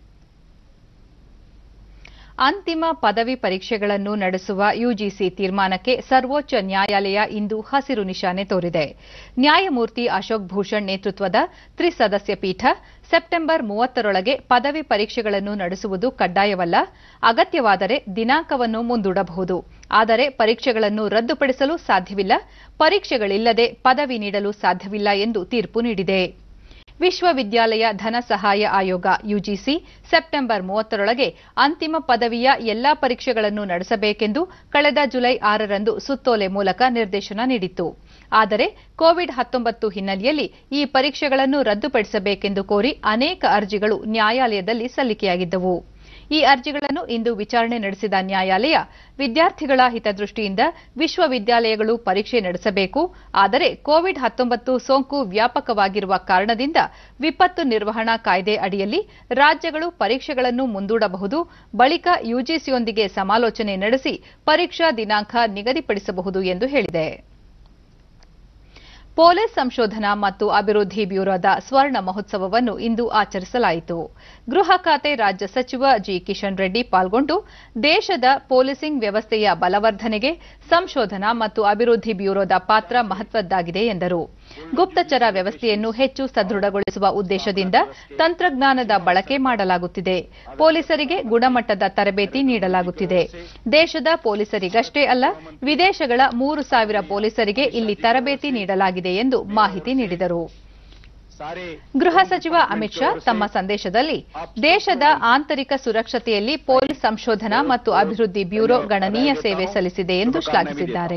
ಅಂತಿಮ ಪದವಿ ಪರೀಕ್ಷೆಗಳನ್ನು ನಡೆಸುವ ಯುಜಿಸಿ ತೀರ್ಮಾನಕ್ಕೆ ಸರ್ವೋಚ್ಚ ನ್ಯಾಯಾಲಯ ಇಂದು ಹಸಿರು ನಿಶಾನೆ ತೋರಿದೆ. ನ್ಯಾಯಮೂರ್ತಿ ಅಶೋಕ್ ಭೂಷಣ್ ನೇತೃತ್ವದ ತ್ರಿಸದಸ್ಯ ಪೀಠ ಸೆಪ್ಟೆಂಬರ್ ಮೂವತ್ತರೊಳಗೆ ಪದವಿ ಪರೀಕ್ಷೆಗಳನ್ನು ನಡೆಸುವುದು ಕಡ್ಡಾಯವಲ್ಲ, ಅಗತ್ಯವಾದರೆ ದಿನಾಂಕವನ್ನು ಮುಂದೂಡಬಹುದು. ಆದರೆ ಪರೀಕ್ಷೆಗಳನ್ನು ರದ್ದುಪಡಿಸಲು ಸಾಧ್ಯವಿಲ್ಲ, ಪರೀಕ್ಷೆಗಳಿಲ್ಲದೆ ಪದವಿ ನೀಡಲು ಸಾಧ್ಯವಿಲ್ಲ ಎಂದು ತೀರ್ಪು ನೀಡಿದೆ. ವಿಶ್ವವಿದ್ಯಾಲಯ ಧನ ಸಹಾಯ ಆಯೋಗ ಯುಜಿಸಿ ಸೆಪ್ಟೆಂಬರ್ ಮೂವತ್ತರೊಳಗೆ ಅಂತಿಮ ಪದವಿಯ ಎಲ್ಲಾ ಪರೀಕ್ಷೆಗಳನ್ನು ನಡೆಸಬೇಕೆಂದು ಕಳೆದ ಜುಲೈ ಆರರಂದು ಸುತ್ತೋಲೆ ಮೂಲಕ ನಿರ್ದೇಶನ ನೀಡಿತ್ತು. ಆದರೆ ಕೋವಿಡ್ ಹತ್ತೊಂಬತ್ತು ಹಿನ್ನೆಲೆಯಲ್ಲಿ ಈ ಪರೀಕ್ಷೆಗಳನ್ನು ರದ್ದುಪಡಿಸಬೇಕೆಂದು ಕೋರಿ ಅನೇಕ ಅರ್ಜಿಗಳು ನ್ಯಾಯಾಲಯದಲ್ಲಿ ಸಲ್ಲಿಕೆಯಾಗಿದ್ದವು. ಈ ಅರ್ಜಿಗಳನ್ನು ಇಂದು ವಿಚಾರಣೆ ನಡೆಸಿದ ನ್ಯಾಯಾಲಯ, ವಿದ್ಯಾರ್ಥಿಗಳ ಹಿತದೃಷ್ಟಿಯಿಂದ ವಿಶ್ವವಿದ್ಯಾಲಯಗಳು ಪರೀಕ್ಷೆ ನಡೆಸಬೇಕು, ಆದರೆ ಕೋವಿಡ್ ಹತ್ತೊಂಬತ್ತು ಸೋಂಕು ವ್ಯಾಪಕವಾಗಿರುವ ಕಾರಣದಿಂದ ವಿಪತ್ತು ನಿರ್ವಹಣಾ ಕಾಯ್ದೆ ಅಡಿಯಲ್ಲಿ ರಾಜ್ಯಗಳು ಪರೀಕ್ಷೆಗಳನ್ನು ಮುಂದೂಡಬಹುದು, ಬಳಿಕ ಯುಜಿಸಿಯೊಂದಿಗೆ ಸಮಾಲೋಚನೆ ನಡೆಸಿ ಪರೀಕ್ಷಾ ದಿನಾಂಕ ನಿಗದಿಪಡಿಸಬಹುದು ಎಂದು ಹೇಳಿದೆ. ಪೊಲೀಸ್ ಸಂಶೋಧನಾ ಮತ್ತು ಅಭಿವೃದ್ಧಿ ಬ್ಯೂರೋದ ಸ್ವರ್ಣ ಮಹೋತ್ಸವವನ್ನು ಇಂದು ಆಚರಿಸಲಾಯಿತು. ಗೃಹ ಖಾತೆ ರಾಜ್ಯ ಸಚಿವ ಜಿ ಕಿಶನ್ ರೆಡ್ಡಿ ಪಾಲ್ಗೊಂಡು ದೇಶದ ಪೊಲೀಸಿಂಗ್ ವ್ಯವಸ್ಥೆಯ ಬಲವರ್ಧನೆಗೆ ಸಂಶೋಧನಾ ಮತ್ತು ಅಭಿವೃದ್ಧಿ ಬ್ಯೂರೋದ ಪಾತ್ರ ಮಹತ್ವದ್ದಾಗಿದೆ ಎಂದರು. ಗುಪ್ತಚರ ವ್ಯವಸ್ಥೆಯನ್ನು ಹೆಚ್ಚು ಸದೃಢಗೊಳಿಸುವ ಉದ್ದೇಶದಿಂದ ತಂತ್ರಜ್ಞಾನದ ಬಳಕೆ ಮಾಡಲಾಗುತ್ತಿದೆ. ಪೊಲೀಸರಿಗೆ ಗುಣಮಟ್ಟದ ತರಬೇತಿ ನೀಡಲಾಗುತ್ತಿದೆ. ದೇಶದ ಪೊಲೀಸರಿಗಷ್ಟೇ ಅಲ್ಲ, ವಿದೇಶಗಳ ಮೂರು ಸಾವಿರ ಪೊಲೀಸರಿಗೆ ಇಲ್ಲಿ ತರಬೇತಿ ನೀಡಲಾಗಿದೆ ಎಂದು ಮಾಹಿತಿ ನೀಡಿದರು. ಗೃಹ ಸಚಿವ ಅಮಿತ್ ಶಾ ತಮ್ಮ ಸಂದೇಶದಲ್ಲಿ ದೇಶದ ಆಂತರಿಕ ಸುರಕ್ಷತೆಯಲ್ಲಿ ಪೊಲೀಸ್ ಸಂಶೋಧನಾ ಮತ್ತು ಅಭಿವೃದ್ಧಿ ಬ್ಯೂರೋ ಗಣನೀಯ ಸೇವೆ ಸಲ್ಲಿಸಿದೆ ಎಂದು ಶ್ಲಾಘಿಸಿದ್ದಾರೆ.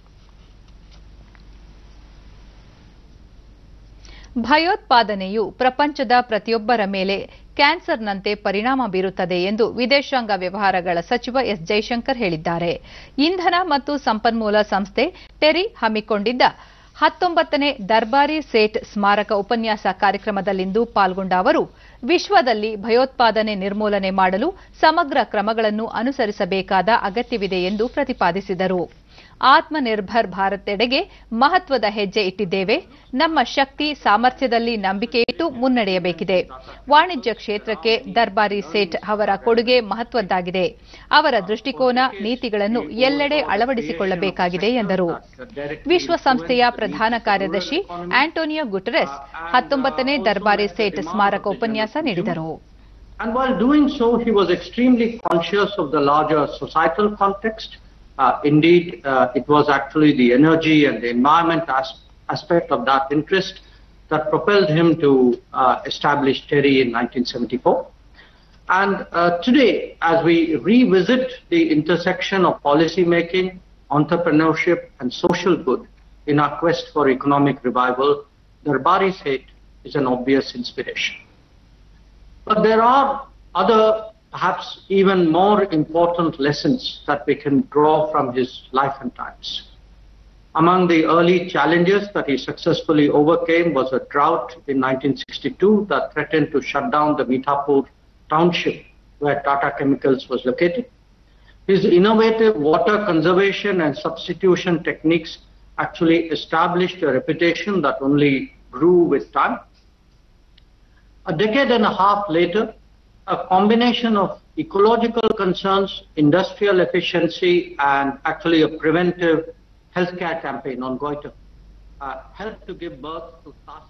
ಭಯೋತ್ಪಾದನೆಯು ಪ್ರಪಂಚದ ಪ್ರತಿಯೊಬ್ಬರ ಮೇಲೆ ಕ್ಯಾನ್ಸರ್ನಂತೆ ಪರಿಣಾಮ ಬೀರುತ್ತದೆ ಎಂದು ವಿದೇಶಾಂಗ ವ್ಯವಹಾರಗಳ ಸಚಿವ ಎಸ್ ಜೈಶಂಕರ್ ಹೇಳಿದ್ದಾರೆ. ಇಂಧನ ಮತ್ತು ಸಂಪನ್ಮೂಲ ಸಂಸ್ಥೆ ಟೆರಿ ಹಮ್ಮಿಕೊಂಡಿದ್ದ ಹತ್ತೊಂಬತ್ತನೇ ದರ್ಬಾರಿ ಸೇಠ್ ಸ್ಮಾರಕ ಉಪನ್ಯಾಸ ಕಾರ್ಯಕ್ರಮದಲ್ಲಿಂದು ಪಾಲ್ಗೊಂಡ ಅವರು ವಿಶ್ವದಲ್ಲಿ ಭಯೋತ್ಪಾದನೆ ನಿರ್ಮೂಲನೆ ಮಾಡಲು ಸಮಗ್ರ ಕ್ರಮಗಳನ್ನು ಅನುಸರಿಸಬೇಕಾದ ಅಗತ್ಯವಿದೆ ಎಂದು ಪ್ರತಿಪಾದಿಸಿದರು. ಆತ್ಮನಿರ್ಭರ್ ಭಾರತೆಡೆಗೆ ಮಹತ್ವದ ಹೆಜ್ಜೆ ಇಟ್ಟಿದ್ದೇವೆ. ನಮ್ಮ ಶಕ್ತಿ ಸಾಮರ್ಥ್ಯದಲ್ಲಿ ನಂಬಿಕೆ ಇಟ್ಟು ಮುನ್ನಡೆಯಬೇಕಿದೆ. ವಾಣಿಜ್ಯ ಕ್ಷೇತ್ರಕ್ಕೆ ದರ್ಬಾರಿ ಸೇಠ್ ಅವರ ಕೊಡುಗೆ ಮಹತ್ವದ್ದಾಗಿದೆ. ಅವರ ದೃಷ್ಟಿಕೋನ, ನೀತಿಗಳನ್ನು ಎಲ್ಲೆಡೆ ಅಳವಡಿಸಿಕೊಳ್ಳಬೇಕಾಗಿದೆ ಎಂದರು. ವಿಶ್ವಸಂಸ್ಥೆಯ ಪ್ರಧಾನ ಕಾರ್ಯದರ್ಶಿ ಆಂಟೋನಿಯೋ ಗುಟೆರಸ್ ಹತ್ತೊಂಬತ್ತನೇ ದರ್ಬಾರಿ ಸೇಠ್ ಸ್ಮಾರಕ ಉಪನ್ಯಾಸ ನೀಡಿದರು. And while doing so, he was extremely conscious of the larger societal context. Uh, indeed, uh, it was actually the energy and the environment as aspect of that interest that propelled him to uh, establish TERI in nineteen seventy-four. And uh, today, as we revisit the intersection of policy making, entrepreneurship and social good in our quest for economic revival, Darbari Seth is an obvious inspiration. But there are other, perhaps even more important lessons that we can draw from his life and times. Among the early challenges that he successfully overcame was a drought in nineteen sixty-two that threatened to shut down the Mithapur township where Tata Chemicals was located. His innovative water conservation and substitution techniques actually established a reputation that only grew with time. A decade and a half later, a combination of ecological concerns, industrial efficiency, and actually a preventive healthcare campaign on goiter uh, helped to give birth to task.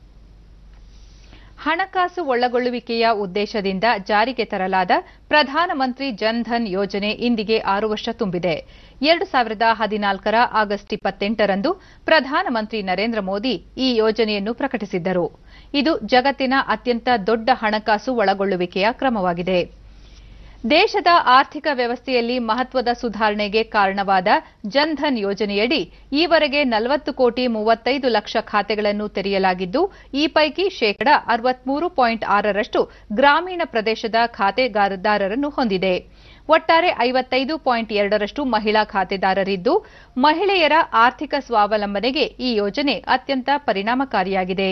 ಹಣಕಾಸು ಒಳಗೊಳ್ಳುವಿಕೆಯ ಉದ್ದೇಶದಿಂದ ಜಾರಿಗೆ ತರಲಾದ ಪ್ರಧಾನಮಂತ್ರಿ ಜನ್ ಧನ್ ಯೋಜನೆ ಇಂದಿಗೆ ಆರು ವರ್ಷ ತುಂಬಿದೆ. ಎರಡು ಸಾವಿರದ ಹದಿನಾಲ್ಕರ ಆಗಸ್ಟ್ ಇಪ್ಪತ್ತೆಂಟರಂದು ಪ್ರಧಾನಮಂತ್ರಿ ನರೇಂದ್ರ ಮೋದಿ ಈ ಯೋಜನೆಯನ್ನು ಪ್ರಕಟಿಸಿದ್ದರು. ಇದು ಜಗತ್ತಿನ ಅತ್ಯಂತ ದೊಡ್ಡ ಹಣಕಾಸು ಒಳಗೊಳ್ಳುವಿಕೆಯ ಕ್ರಮವಾಗಿದೆ. ದೇಶದ ಆರ್ಥಿಕ ವ್ಯವಸ್ಥೆಯಲ್ಲಿ ಮಹತ್ವದ ಸುಧಾರಣೆಗೆ ಕಾರಣವಾದ ಜನ್ ಧನ್ ಯೋಜನೆಯಡಿ ಈವರೆಗೆ ನಲವತ್ತು ಕೋಟಿ ಮೂವತ್ತೈದು ಲಕ್ಷ ಖಾತೆಗಳನ್ನು ತೆರೆಯಲಾಗಿದ್ದು, ಈ ಪೈಕಿ ಶೇಕಡ ಅರವತ್ಮೂರು ಪಾಯಿಂಟ್ ಆರರಷ್ಟು ಗ್ರಾಮೀಣ ಪ್ರದೇಶದ ಖಾತೆದಾರರನ್ನು ಹೊಂದಿದೆ. ಒಟ್ಟಾರೆ ಐವತ್ತೈದು ಪಾಯಿಂಟ್ ಎರಡರಷ್ಟು ಮಹಿಳಾ ಖಾತೆದಾರರಿದ್ದು, ಮಹಿಳೆಯರ ಆರ್ಥಿಕ ಸ್ವಾವಲಂಬನೆಗೆ ಈ ಯೋಜನೆ ಅತ್ಯಂತ ಪರಿಣಾಮಕಾರಿಯಾಗಿದೆ.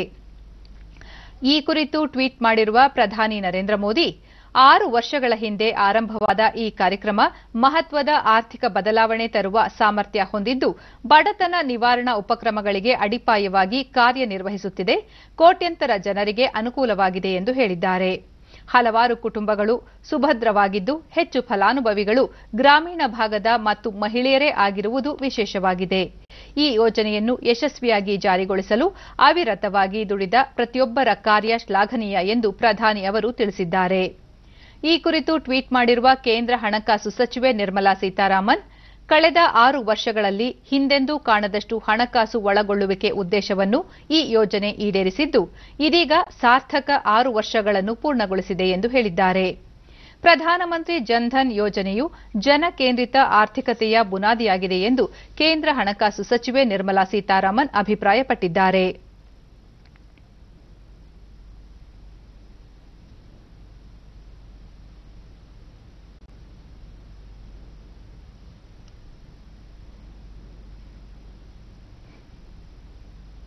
ಈ ಕುರಿತು ಟ್ವೀಟ್ ಮಾಡಿರುವ ಪ್ರಧಾನಿ ನರೇಂದ್ರ ಮೋದಿ, ಆರು ವರ್ಷಗಳ ಹಿಂದೆ ಆರಂಭವಾದ ಈ ಕಾರ್ಯಕ್ರಮ ಮಹತ್ವದ ಆರ್ಥಿಕ ಬದಲಾವಣೆ ತರುವ ಸಾಮರ್ಥ್ಯ ಹೊಂದಿದ್ದು, ಬಡತನ ನಿವಾರಣಾ ಉಪಕ್ರಮಗಳಿಗೆ ಅಡಿಪಾಯವಾಗಿ ಕಾರ್ಯನಿರ್ವಹಿಸುತ್ತಿದೆ. ಕೋಟ್ಯಂತರ ಜನರಿಗೆ ಅನುಕೂಲವಾಗಿದೆ ಎಂದು ಹೇಳಿದ್ದಾರೆ. ಹಲವಾರು ಕುಟುಂಬಗಳು ಸುಭದ್ರವಾಗಿದ್ದು, ಹೆಚ್ಚು ಫಲಾನುಭವಿಗಳು ಗ್ರಾಮೀಣ ಭಾಗದ ಮತ್ತು ಮಹಿಳೆಯರೇ ಆಗಿರುವುದು ವಿಶೇಷವಾಗಿದೆ. ಈ ಯೋಜನೆಯನ್ನು ಯಶಸ್ವಿಯಾಗಿ ಜಾರಿಗೊಳಿಸಲು ಅವಿರತವಾಗಿ ದುಡಿದ ಪ್ರತಿಯೊಬ್ಬರ ಕಾರ್ಯ ಶ್ಲಾಘನೀಯ ಎಂದು ಪ್ರಧಾನಿ ಅವರು ತಿಳಿಸಿದ್ದಾರೆ. ಈ ಕುರಿತು ಟ್ವೀಟ್ ಮಾಡಿರುವ ಕೇಂದ್ರ ಹಣಕಾಸು ಸಚಿವೆ ನಿರ್ಮಲಾ ಸೀತಾರಾಮನ್, ಕಳೆದ ಆರು ವರ್ಷಗಳಲ್ಲಿ ಹಿಂದೆಂದೂ ಕಾಣದಷ್ಟು ಹಣಕಾಸು ಒಳಗೊಳ್ಳುವಿಕೆ ಉದ್ದೇಶವನ್ನು ಈ ಯೋಜನೆ ಈಡೇರಿಸಿದ್ದು, ಇದೀಗ ಸಾರ್ಥಕ ಆರು ವರ್ಷಗಳನ್ನು ಪೂರ್ಣಗೊಳಿಸಿದೆ ಎಂದು ಹೇಳಿದ್ದಾರೆ. ಪ್ರಧಾನಮಂತ್ರಿ ಜನ್ ಧನ್ ಯೋಜನೆಯು ಜನಕೇಂದ್ರಿತ ಆರ್ಥಿಕತೆಯ ಬುನಾದಿಯಾಗಿದೆ ಎಂದು ಕೇಂದ್ರ ಹಣಕಾಸು ಸಚಿವೆ ನಿರ್ಮಲಾ ಸೀತಾರಾಮನ್ ಅಭಿಪ್ರಾಯಪಟ್ಟಿದ್ದಾರೆ.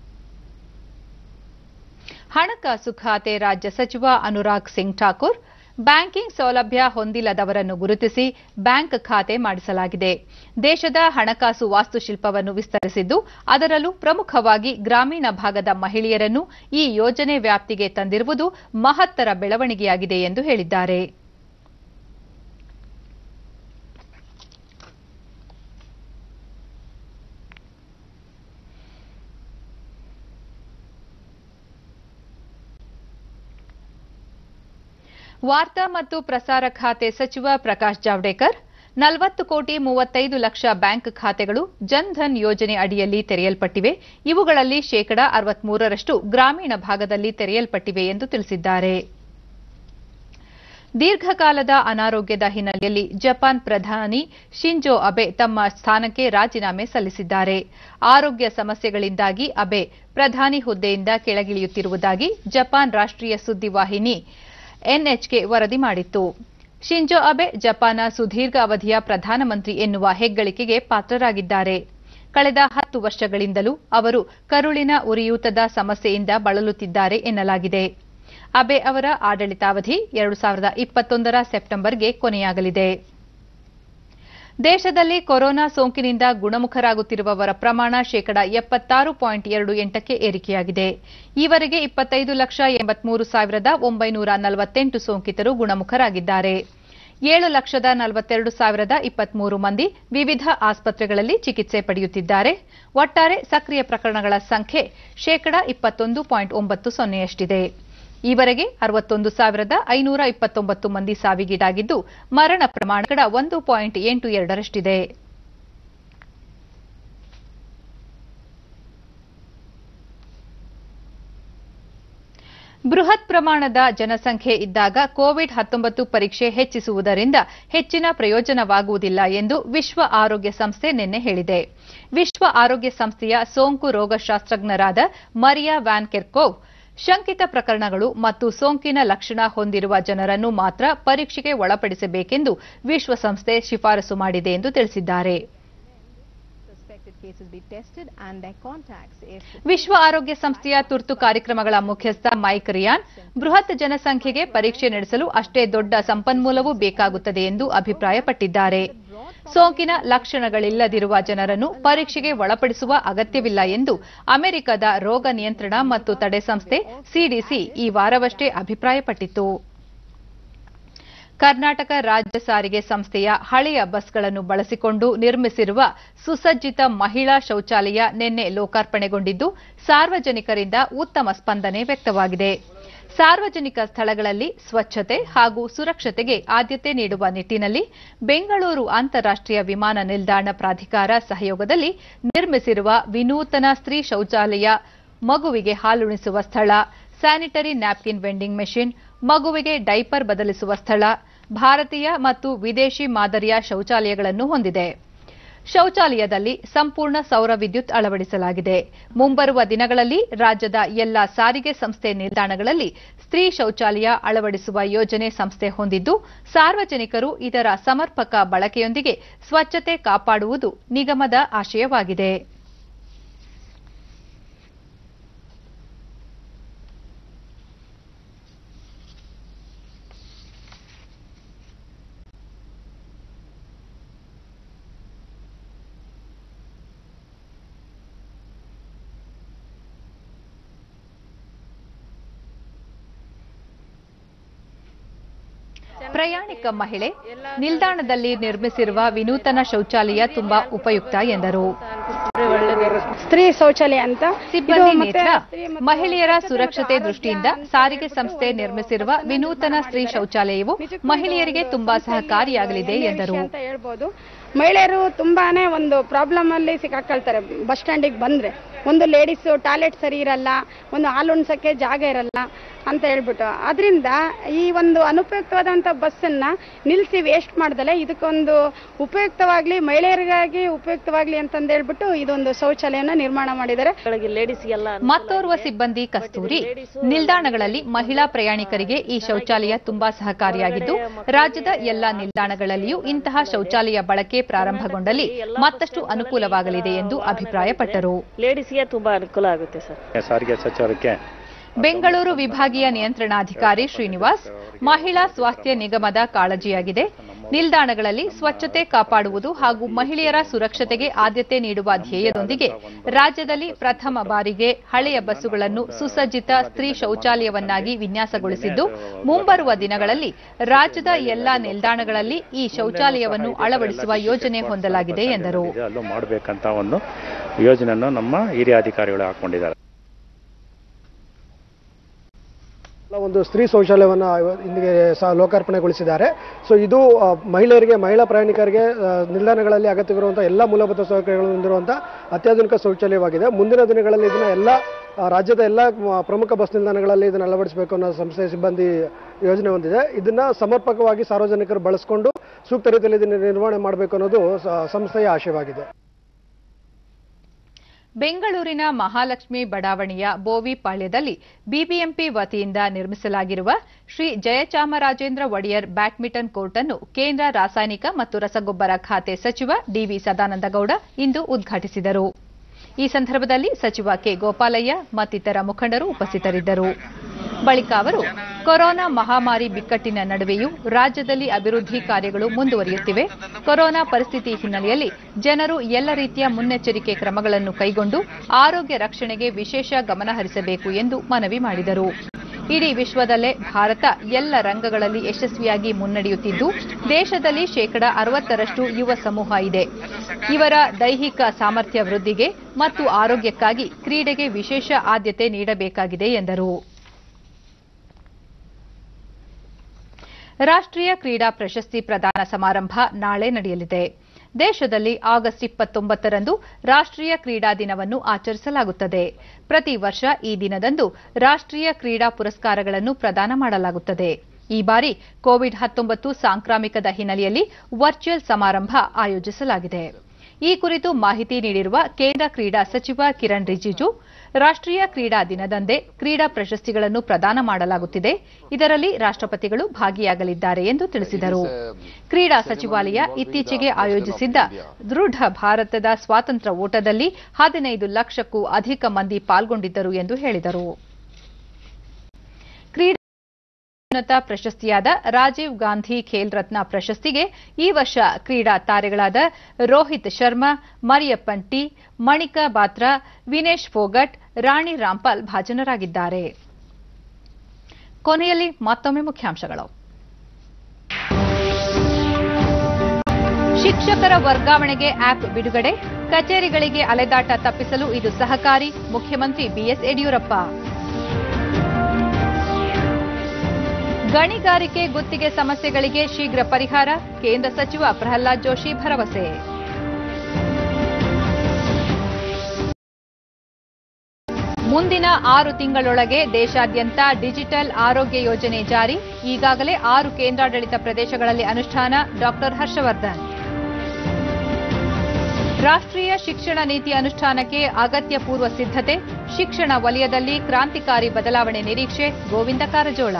ಹಣಕಾಸು ಖಾತೆ ರಾಜ್ಯ ಸಚಿವ ಅನುರಾಗ್ ಸಿಂಗ್ ಠಾಕೂರ್ ಬ್ಯಾಂಕಿಂಗ್ ಸೌಲಭ್ಯ ಹೊಂದಿಲ್ಲದವರನ್ನು ಗುರುತಿಸಿ ಬ್ಯಾಂಕ್ ಖಾತೆ ಮಾಡಿಸಲಾಗಿದೆ. ದೇಶದ ಹಣಕಾಸು ವಾಸ್ತುಶಿಲ್ಪವನ್ನು ವಿಸ್ತರಿಸಿದ್ದು, ಅದರಲ್ಲೂ ಪ್ರಮುಖವಾಗಿ ಗ್ರಾಮೀಣ ಭಾಗದ ಮಹಿಳೆಯರನ್ನು ಈ ಯೋಜನೆ ವ್ಯಾಪ್ತಿಗೆ ತಂದಿರುವುದು ಮಹತ್ತರ ಬೆಳವಣಿಗೆಯಾಗಿದೆ ಎಂದು ಹೇಳಿದ್ದಾರೆ. ವಾರ್ತಾ ಮತ್ತು ಪ್ರಸಾರ ಖಾತೆ ಸಚಿವ ಪ್ರಕಾಶ್ ಜಾವಡೇಕರ್ ನಲವತ್ತು ಕೋಟಿ ಮೂವತ್ತೈದು ಲಕ್ಷ ಬ್ಯಾಂಕ್ ಖಾತೆಗಳು ಜನ್ಧನ್ ಯೋಜನೆ ಅಡಿಯಲ್ಲಿ ತೆರೆಯಲ್ಪಟ್ಟಿವೆ. ಇವುಗಳಲ್ಲಿ ಶೇಕಡಾ ಅರವತ್ಮೂರರಷ್ಟು ಗ್ರಾಮೀಣ ಭಾಗದಲ್ಲಿ ತೆರೆಯಲ್ಪಟ್ಟಿವೆ ಎಂದು ತಿಳಿಸಿದ್ದಾರೆ. ದೀರ್ಘಕಾಲದ ಅನಾರೋಗ್ಯದ ಹಿನ್ನೆಲೆಯಲ್ಲಿ ಜಪಾನ್ ಪ್ರಧಾನಿ ಶಿಂಜೋ ಅಬೆ ತಮ್ಮ ಸ್ಥಾನಕ್ಕೆ ರಾಜೀನಾಮೆ ಸಲ್ಲಿಸಿದ್ದಾರೆ. ಆರೋಗ್ಯ ಸಮಸ್ಯೆಗಳಿಂದಾಗಿ ಅಬೆ ಪ್ರಧಾನಿ ಹುದ್ದೆಯಿಂದ ಕೆಳಗಿಳಿಯುತ್ತಿರುವುದಾಗಿ ಜಪಾನ್ ರಾಷ್ಟ್ರೀಯ ಸುದ್ದಿವಾಹಿನಿ ಎನ್ಎಚ್ಕೆ ವರದಿ ಮಾಡಿತ್ತು. ಶಿಂಜೋ ಅಬೆ ಜಪಾನ್ನ ಸುದೀರ್ಘ ಅವಧಿಯ ಪ್ರಧಾನಮಂತ್ರಿ ಎನ್ನುವ ಹೆಗ್ಗಳಿಕೆಗೆ ಪಾತ್ರರಾಗಿದ್ದಾರೆ. ಕಳೆದ ಹತ್ತು ವರ್ಷಗಳಿಂದಲೂ ಅವರು ಕರುಳಿನ ಉರಿಯೂತದ ಸಮಸ್ಯೆಯಿಂದ ಬಳಲುತ್ತಿದ್ದಾರೆ ಎನ್ನಲಾಗಿದೆ. ಅಬೆ ಅವರ ಆಡಳಿತಾವಧಿ ಎರಡು ಸಾವಿರದ ಇಪ್ಪತ್ತೊಂದರ ಸೆಪ್ಟೆಂಬರ್ಗೆ ಕೊನೆಯಾಗಲಿದೆ. ದೇಶದಲ್ಲಿ ಕೊರೋನಾ ಸೋಂಕಿನಿಂದ ಗುಣಮುಖರಾಗುತ್ತಿರುವವರ ಪ್ರಮಾಣ ಶೇಕಡಾ ಎಪ್ಪತ್ತಾರು ಪಾಯಿಂಟ್ ಎರಡು ಎಂಟಕ್ಕೆ ಏರಿಕೆಯಾಗಿದೆ. ಈವರೆಗೆ ಇಪ್ಪತ್ತೈದು ಲಕ್ಷ ಎಂಬತ್ಮೂರು ಸಾವಿರದ ಒಂಬೈನೂರ ನಲವತ್ತೆಂಟು ಸೋಂಕಿತರು ಗುಣಮುಖರಾಗಿದ್ದಾರೆ. ಏಳು ಲಕ್ಷದ ನಲವತ್ತೆರಡು ಸಾವಿರದ ಇಪ್ಪತ್ಮೂರು ಮಂದಿ ವಿವಿಧ ಆಸ್ಪತ್ರೆಗಳಲ್ಲಿ ಚಿಕಿತ್ಸೆ ಪಡೆಯುತ್ತಿದ್ದಾರೆ. ಒಟ್ಟಾರೆ ಸಕ್ರಿಯ ಪ್ರಕರಣಗಳ ಸಂಖ್ಯೆ ಶೇಕಡಾ ಇಪ್ಪತ್ತೊಂದು ಪಾಯಿಂಟ್ ಒಂಬತ್ತು ಸೊನ್ನೆಯಷ್ಟಿದೆ. ಈವರೆಗೆ ಅರವತ್ತೊಂದು ಸಾವಿರದ ಐನೂರ ಇಪ್ಪತ್ತೊಂಬತ್ತು ಮಂದಿ ಸಾವಿಗೀಡಾಗಿದ್ದು, ಮರಣ ಪ್ರಮಾಣ ಶೇಕಡಾ ಒಂದು ಪಾಯಿಂಟ್ ಎಂಟು ಎರಡರಷ್ಟಿದೆ. ಬೃಹತ್ ಪ್ರಮಾಣದ ಜನಸಂಖ್ಯೆ ಇದ್ದಾಗ ಕೋವಿಡ್ ಹತ್ತೊಂಬತ್ತು ಪರೀಕ್ಷೆ ಹೆಚ್ಚಿಸುವುದರಿಂದ ಹೆಚ್ಚಿನ ಪ್ರಯೋಜನವಾಗುವುದಿಲ್ಲ ಎಂದು ವಿಶ್ವ ಆರೋಗ್ಯ ಸಂಸ್ಥೆ ನಿನ್ನೆ ಹೇಳಿದೆ. ವಿಶ್ವ ಆರೋಗ್ಯ ಸಂಸ್ಥೆಯ ಸೋಂಕು ರೋಗಶಾಸ್ತ್ರಜ್ಞರಾದ ಮರಿಯಾ ವ್ಯಾನ್ ಕೆರ್ಕೋವ್ ಶಂಕಿತ ಪ್ರಕರಣಗಳು ಮತ್ತು ಸೋಂಕಿನ ಲಕ್ಷಣ ಹೊಂದಿರುವ ಜನರನ್ನು ಮಾತ್ರ ಪರೀಕ್ಷೆಗೆ ಒಳಪಡಿಸಬೇಕೆಂದು ವಿಶ್ವಸಂಸ್ಥೆ ಶಿಫಾರಸು ಮಾಡಿದೆ ಎಂದು ತಿಳಿಸಿದ್ದಾರೆ. ವಿಶ್ವ ಆರೋಗ್ಯ ಸಂಸ್ಥೆಯ ತುರ್ತು ಕಾರ್ಯಕ್ರಮಗಳ ಮುಖ್ಯಸ್ಥ ಮೈಕ್ ರಿಯಾನ್ ಬೃಹತ್ ಜನಸಂಖ್ಯೆಗೆ ಪರೀಕ್ಷೆ ನಡೆಸಲು ಅಷ್ಟೇ ದೊಡ್ಡ ಸಂಪನ್ಮೂಲವೂ ಬೇಕಾಗುತ್ತದೆ ಎಂದು ಅಭಿಪ್ರಾಯಪಟ್ಟಿದ್ದಾರೆ. ಸೋಂಕಿನ ಲಕ್ಷಣಗಳಿಲ್ಲದಿರುವ ಜನರನ್ನು ಪರೀಕ್ಷೆಗೆ ಒಳಪಡಿಸುವ ಅಗತ್ಯವಿಲ್ಲ ಎಂದು ಅಮೆರಿಕದ ರೋಗ ನಿಯಂತ್ರಣ ಮತ್ತು ತಡೆ ಸಂಸ್ಥೆ ಸಿಡಿಸಿ ಈ ವಾರವಷ್ಟೇ ಅಭಿಪ್ರಾಯಪಟ್ಟಿತ್ತು. ಕರ್ನಾಟಕ ರಾಜ್ಯ ಸಾರಿಗೆ ಸಂಸ್ಥೆಯ ಹಳೆಯ ಬಸ್ಗಳನ್ನು ಬಳಸಿಕೊಂಡು ನಿರ್ಮಿಸಿರುವ ಸುಸಜ್ಜಿತ ಮಹಿಳಾ ಶೌಚಾಲಯ ನಿನ್ನೆ ಲೋಕಾರ್ಪಣೆಗೊಂಡಿದ್ದು, ಸಾರ್ವಜನಿಕರಿಂದ ಉತ್ತಮ ಸ್ಪಂದನೆ ವ್ಯಕ್ತವಾಗಿದೆ. ಸಾರ್ವಜನಿಕ ಸ್ಥಳಗಳಲ್ಲಿ ಸ್ವಚ್ಛತೆ ಹಾಗೂ ಸುರಕ್ಷತೆಗೆ ಆದ್ಯತೆ ನೀಡುವ ನಿಟ್ಟಿನಲ್ಲಿ ಬೆಂಗಳೂರು ಅಂತಾರಾಷ್ಟೀಯ ವಿಮಾನ ನಿಲ್ದಾಣ ಪ್ರಾಧಿಕಾರ ಸಹಯೋಗದಲ್ಲಿ ನಿರ್ಮಿಸಿರುವ ವಿನೂತನ ಸ್ತ್ರೀ ಶೌಚಾಲಯ, ಮಗುವಿಗೆ ಹಾಲುಣಿಸುವ ಸ್ಥಳ, ಸ್ಯಾನಿಟರಿ ನ್ಯಾಪ್ಕಿನ್ ವೆಂಡಿಂಗ್ ಮೆಷಿನ್, ಮಗುವಿಗೆ ಡೈಪರ್ ಬದಲಿಸುವ ಸ್ಥಳ, ಭಾರತೀಯ ಮತ್ತು ವಿದೇಶಿ ಮಾದರಿಯ ಶೌಚಾಲಯಗಳನ್ನು ಹೊಂದಿದೆ. ಶೌಚಾಲಯದಲ್ಲಿ ಸಂಪೂರ್ಣ ಸೌರ ವಿದ್ಯುತ್ ಅಳವಡಿಸಲಾಗಿದೆ. ಮುಂಬರುವ ದಿನಗಳಲ್ಲಿ ರಾಜ್ಯದ ಎಲ್ಲಾ ಸಾರಿಗೆ ಸಂಸ್ಥೆ ನಿಲ್ದಾಣಗಳಲ್ಲಿ ಸ್ತ್ರೀ ಶೌಚಾಲಯ ಅಳವಡಿಸುವ ಯೋಜನೆ ಸಂಸ್ಥೆ ಹೊಂದಿದ್ದು, ಸಾರ್ವಜನಿಕರು ಇದರ ಸಮರ್ಪಕ ಬಳಕೆಯೊಂದಿಗೆ ಸ್ವಚ್ಛತೆ ಕಾಪಾಡುವುದು ನಿಗಮದ ಆಶಯವಾಗಿದೆ. ಪ್ರಯಾಣಿಕ ಮಹಿಳೆ ನಿಲ್ದಾಣದಲ್ಲಿ ನಿರ್ಮಿಸಿರುವ ವಿನೂತನ ಶೌಚಾಲಯ ತುಂಬಾ ಉಪಯುಕ್ತ ಎಂದರು. ಸ್ತ್ರೀ ಶೌಚಾಲಯ ಅಂತ ಸಿಬ್ಬಂದಿ ನೇತ್ರ ಮಹಿಳೆಯರ ಸುರಕ್ಷತೆ ದೃಷ್ಟಿಯಿಂದ ಸಾರಿಗೆ ಸಂಸ್ಥೆ ನಿರ್ಮಿಸಿರುವ ವಿನೂತನ ಸ್ತ್ರೀ ಶೌಚಾಲಯವು ಮಹಿಳೆಯರಿಗೆ ತುಂಬಾ ಸಹಕಾರಿಯಾಗಲಿದೆ ಎಂದರು. ಮಹಿಳೆಯರು ತುಂಬಾನೇ ಒಂದು ಪ್ರಾಬ್ಲಮ್ ಅಲ್ಲಿ ಸಿಕ್ಕಾಕೊಳ್ತಾರೆ. ಬಸ್ ಸ್ಟ್ಯಾಂಡಿಗೆ ಬಂದ್ರೆ ಒಂದು ಲೇಡೀಸ್ ಟಾಯ್ಲೆಟ್ ಸರಿ ಇರಲ್ಲ, ಒಂದು ಹಾಲು ಉಣ್ಸಕ್ಕೆ ಜಾಗ ಇರಲ್ಲ ಅಂತ ಹೇಳ್ಬಿಟ್ಟು, ಅದರಿಂದ ಈ ಒಂದು ಅನುಪಯುಕ್ತವಾದಂಥ ಬಸ್ಸನ್ನ ನಿಲ್ಲಿಸಿ ವೇಸ್ಟ್ ಮಾಡ್ದಲೆ ಇದಕ್ಕೊಂದು ಉಪಯುಕ್ತವಾಗ್ಲಿ, ಮಹಿಳೆಯರಿಗಾಗಿ ಉಪಯುಕ್ತವಾಗ್ಲಿ ಅಂತಂದು ಹೇಳ್ಬಿಟ್ಟು ಇದೊಂದು ಶೌಚಾಲಯನ ನಿರ್ಮಾಣ ಮಾಡಿದ್ದಾರೆ. ಮತ್ತೋರ್ವ ಸಿಬ್ಬಂದಿ ಕಸ್ತೂರಿ, ನಿಲ್ದಾಣಗಳಲ್ಲಿ ಮಹಿಳಾ ಪ್ರಯಾಣಿಕರಿಗೆ ಈ ಶೌಚಾಲಯ ತುಂಬಾ ಸಹಕಾರಿಯಾಗಿದ್ದು, ರಾಜ್ಯದ ಎಲ್ಲಾ ನಿಲ್ದಾಣಗಳಲ್ಲಿಯೂ ಇಂತಹ ಶೌಚಾಲಯ ಬಳಕೆ ಪ್ರಾರಂಭಗೊಂಡಲ್ಲಿ ಮತ್ತಷ್ಟು ಅನುಕೂಲವಾಗಲಿದೆ ಎಂದು ಅಭಿಪ್ರಾಯಪಟ್ಟರು. ಲೇಡೀಸ್ಗೆ ತುಂಬಾ ಅನುಕೂಲ ಆಗುತ್ತೆ ಸರ್. ಸಾರಿಗೆ ಸಚಿವರಿಗೆ ಬೆಂಗಳೂರು ವಿಭಾಗೀಯ ನಿಯಂತ್ರಣಾಧಿಕಾರಿ ಶ್ರೀನಿವಾಸ್, ಮಹಿಳಾ ಸ್ವಾಸ್ಥ್ಯ ನಿಗಮದ ಕಾಳಜಿಯಾಗಿದೆ. ನಿಲ್ದಾಣಗಳಲ್ಲಿ ಸ್ವಚ್ಛತೆ ಕಾಪಾಡುವುದು ಹಾಗೂ ಮಹಿಳೆಯರ ಸುರಕ್ಷತೆಗೆ ಆದ್ಯತೆ ನೀಡುವ ಧ್ಯೇಯದೊಂದಿಗೆ ರಾಜ್ಯದಲ್ಲಿ ಪ್ರಥಮ ಬಾರಿಗೆ ಹಳೆಯ ಬಸ್ಸುಗಳನ್ನು ಸುಸಜ್ಜಿತ ಸ್ತ್ರೀ ಶೌಚಾಲಯವನ್ನಾಗಿ ವಿನ್ಯಾಸಗೊಳಿಸಿದ್ದು, ಮುಂಬರುವ ದಿನಗಳಲ್ಲಿ ರಾಜ್ಯದ ಎಲ್ಲಾ ನಿಲ್ದಾಣಗಳಲ್ಲಿ ಈ ಶೌಚಾಲಯವನ್ನು ಅಳವಡಿಸುವ ಯೋಜನೆ ಹೊಂದಲಾಗಿದೆ ಎಂದರು. ಮಾಡಬೇಕಂತ ಒಂದು ಯೋಜನೆಯನ್ನು ನಮ್ಮ ಹಿರಿಯ ಅಧಿಕಾರಿಗಳು ಹಾಕೊಂಡಿದ್ದಾರೆ. ಒಂದು ಸ್ತ್ರೀ ಶೌಚಾಲಯವನ್ನು ಇಂದಿಗೆ ಲೋಕಾರ್ಪಣೆಗೊಳಿಸಿದ್ದಾರೆ. ಸೊ ಇದು ಮಹಿಳೆಯರಿಗೆ, ಮಹಿಳಾ ಪ್ರಯಾಣಿಕರಿಗೆ ನಿಲ್ದಾಣಗಳಲ್ಲಿ ಅಗತ್ಯವಿರುವಂತಹ ಎಲ್ಲ ಮೂಲಭೂತ ಸೌಕರ್ಯಗಳನ್ನು ಹೊಂದಿರುವಂತಹ ಅತ್ಯಾಧುನಿಕ ಶೌಚಾಲಯವಾಗಿದೆ. ಮುಂದಿನ ದಿನಗಳಲ್ಲಿ ಇದನ್ನ ಎಲ್ಲ ರಾಜ್ಯದ ಎಲ್ಲ ಪ್ರಮುಖ ಬಸ್ ನಿಲ್ದಾಣಗಳಲ್ಲಿ ಇದನ್ನು ಅಳವಡಿಸಬೇಕು ಅನ್ನೋ ಸಂಸ್ಥೆಯ ಸಿಬ್ಬಂದಿ ಯೋಜನೆ ಹೊಂದಿದೆ. ಇದನ್ನ ಸಮರ್ಪಕವಾಗಿ ಸಾರ್ವಜನಿಕರು ಬಳಸಿಕೊಂಡು ಸೂಕ್ತ ರೀತಿಯಲ್ಲಿ ಇದನ್ನು ನಿರ್ವಹಣೆ ಮಾಡಬೇಕು ಅನ್ನೋದು ಸಂಸ್ಥೆಯ ಆಶಯವಾಗಿದೆ. ಬೆಂಗಳೂರಿನ ಮಹಾಲಕ್ಷ್ಮಿ ಬಡಾವಣೆಯ ಬೋವಿಪಾಳ್ಯದಲ್ಲಿ ಬಿಬಿಎಂಪಿ ವತಿಯಿಂದ ನಿರ್ಮಿಸಲಾಗಿರುವ ಶ್ರೀ ಜಯಚಾಮರಾಜೇಂದ್ರ ಒಡೆಯರ್ ಬ್ಯಾಡ್ಮಿಂಟನ್ ಕೋರ್ಟ್ ಅನ್ನು ಕೇಂದ್ರ ರಾಸಾಯನಿಕ ಮತ್ತು ರಸಗೊಬ್ಬರ ಖಾತೆ ಸಚಿವ ಡಿವಿ ಸದಾನಂದಗೌಡ ಇಂದು ಉದ್ಘಾಟಿಸಿದರು. ಈ ಸಂದರ್ಭದಲ್ಲಿ ಸಚಿವ ಕೆ ಗೋಪಾಲಯ್ಯ ಮತ್ತಿತರ ಮುಖಂಡರು ಉಪಸ್ಥಿತರಿದ್ದರು. ಬಳಿಕ ಅವರು ಕೊರೋನಾ ಮಹಾಮಾರಿ ಬಿಕ್ಕಟ್ಟಿನ ನಡುವೆಯೂ ರಾಜ್ಯದಲ್ಲಿ ಅಭಿವೃದ್ಧಿ ಕಾರ್ಯಗಳು ಮುಂದುವರಿಯುತ್ತಿವೆ. ಕೊರೋನಾ ಪರಿಸ್ಥಿತಿ ಹಿನ್ನೆಲೆಯಲ್ಲಿ ಜನರು ಎಲ್ಲ ರೀತಿಯ ಮುನ್ನೆಚ್ಚರಿಕೆ ಕ್ರಮಗಳನ್ನು ಕೈಗೊಂಡು ಆರೋಗ್ಯ ರಕ್ಷಣೆಗೆ ವಿಶೇಷ ಗಮನ ಹರಿಸಬೇಕು ಎಂದು ಮನವಿ ಮಾಡಿದರು. ಇಡೀ ವಿಶ್ವದಲ್ಲೇ ಭಾರತ ಎಲ್ಲ ರಂಗಗಳಲ್ಲಿ ಯಶಸ್ವಿಯಾಗಿ ಮುನ್ನಡೆಯುತ್ತಿದ್ದು, ದೇಶದಲ್ಲಿ ಶೇಕಡಾ ಅರವತ್ತರಷ್ಟು ಯುವ ಸಮೂಹ ಇದೆ. ಇವರ ದೈಹಿಕ ಸಾಮರ್ಥ್ಯ ವೃದ್ಧಿಗೆ ಮತ್ತು ಆರೋಗ್ಯಕ್ಕಾಗಿ ಕ್ರೀಡೆಗೆ ವಿಶೇಷ ಆದ್ಯತೆ ನೀಡಬೇಕಾಗಿದೆ ಎಂದರು. ರಾಷ್ಟ್ರೀಯ ಕ್ರೀಡಾ ಪ್ರಶಸ್ತಿ ಪ್ರದಾನ ಸಮಾರಂಭ ನಾಳೆ ನಡೆಯಲಿದೆ. ದೇಶದಲ್ಲಿ ಆಗಸ್ಟ್ ಇಪ್ಪತ್ತೊಂಬತ್ತರಂದು ರಾಷ್ಟ್ರೀಯ ಕ್ರೀಡಾ ದಿನವನ್ನು ಆಚರಿಸಲಾಗುತ್ತದೆ. ಪ್ರತಿ ವರ್ಷ ಈ ದಿನದಂದು ರಾಷ್ಟ್ರೀಯ ಕ್ರೀಡಾ ಪುರಸ್ಕಾರಗಳನ್ನು ಪ್ರದಾನ ಮಾಡಲಾಗುತ್ತದೆ. ಈ ಬಾರಿ ಕೋವಿಡ್ ಹತ್ತೊಂಬತ್ತು ಸಾಂಕ್ರಾಮಿಕದ ಹಿನ್ನೆಲೆಯಲ್ಲಿ ವರ್ಚುವಲ್ ಸಮಾರಂಭ ಆಯೋಜಿಸಲಾಗಿದೆ. ಈ ಕುರಿತು ಮಾಹಿತಿ ನೀಡಿರುವ ಕೇಂದ್ರ ಕ್ರೀಡಾ ಸಚಿವ ಕಿರಣ್ ರಿಜಿಜು, ರಾಷ್ಟ್ರೀಯ ಕ್ರೀಡಾ ದಿನದಂದೇ ಕ್ರೀಡಾ ಪ್ರಶಸ್ತಿಗಳನ್ನು ಪ್ರದಾನ ಮಾಡಲಾಗುತ್ತಿದೆ. ಇದರಲ್ಲಿ ರಾಷ್ಟ್ರಪತಿಗಳು ಭಾಗಿಯಾಗಲಿದ್ದಾರೆ ಎಂದು ತಿಳಿಸಿದರು. ಕ್ರೀಡಾ ಸಚಿವಾಲಯ ಇತ್ತೀಚೆಗೆ ಆಯೋಜಿಸಿದ್ದ ದೃಢ ಭಾರತದ ಸ್ವಾತಂತ್ರ್ಯ ಓಟದಲ್ಲಿ ಹದಿನೈದು ಲಕ್ಷಕ್ಕೂ ಅಧಿಕ ಮಂದಿ ಪಾಲ್ಗೊಂಡಿದ್ದರು ಎಂದು ಹೇಳಿದರು. ಉನ್ನತ ಪ್ರಶಸ್ತಿಯಾದ ರಾಜೀವ್ ಗಾಂಧಿ ಖೇಲ್ ರತ್ನ ಪ್ರಶಸ್ತಿಗೆ ಈ ವರ್ಷ ಕ್ರೀಡಾ ತಾರೆಗಳಾದ ರೋಹಿತ್ ಶರ್ಮಾ, ಮರಿಯಪ್ಪನ್ ಟಿ, ಮಣಿಕಾ ಬಾತ್ರಾ, ವಿನೇಶ್ ಫೋಗಟ್, ರಾಣಿ ರಾಂಪಾಲ್ ಭಾಜನರಾಗಿದ್ದಾರೆ. ಕೊನೆಯಲ್ಲಿ ಮತ್ತೊಮ್ಮೆ ಮುಖ್ಯಾಂಶಗಳು. ಶಿಕ್ಷಕರ ವರ್ಗಾವಣೆಗೆ ಆಪ್ ಬಿಡುಗಡೆ, ಕಚೇರಿಗಳಿಗೆ ಅಲೆದಾಟ ತಪ್ಪಿಸಲು ಇದು ಸಹಕಾರಿ, ಮುಖ್ಯಮಂತ್ರಿ ಬಿಎಸ್ ಯಡಿಯೂರಪ್ಪ. ಗಣಿಗಾರಿಕೆ ಗುತ್ತಿಗೆ ಸಮಸ್ಯೆಗಳಿಗೆ ಶೀಘ್ರ ಪರಿಹಾರ, ಕೇಂದ್ರ ಸಚಿವ ಪ್ರಹ್ಲಾದ್ ಜೋಶಿ ಭರವಸೆ. ಮುಂದಿನ ಆರು ತಿಂಗಳೊಳಗೆ ದೇಶಾದ್ಯಂತ ಡಿಜಿಟಲ್ ಆರೋಗ್ಯ ಯೋಜನೆ ಜಾರಿ, ಈಗಾಗಲೇ ಆರು ಕೇಂದ್ರಾಡಳಿತ ಪ್ರದೇಶಗಳಲ್ಲಿ ಅನುಷ್ಠಾನ, ಡಾಕ್ಟರ್ ಹರ್ಷವರ್ಧನ್. ರಾಷ್ಟ್ರೀಯ ಶಿಕ್ಷಣ ನೀತಿ ಅನುಷ್ಠಾನಕ್ಕೆ ಅಗತ್ಯ ಪೂರ್ವ ಸಿದ್ಧತೆ, ಶಿಕ್ಷಣ ವಲಯದಲ್ಲಿ ಕ್ರಾಂತಿಕಾರಿ ಬದಲಾವಣೆ ನಿರೀಕ್ಷೆ, ಗೋವಿಂದ ಕಾರಜೋಳ.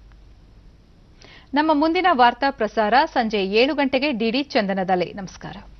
ನಮ್ಮ ಮುಂದಿನ ವಾರ್ತಾ ಪ್ರಸಾರ ಸಂಜೆ ಏಳು ಗಂಟೆಗೆ ಡಿಡಿ ಚಂದನದಲ್ಲಿ. ನಮಸ್ಕಾರ.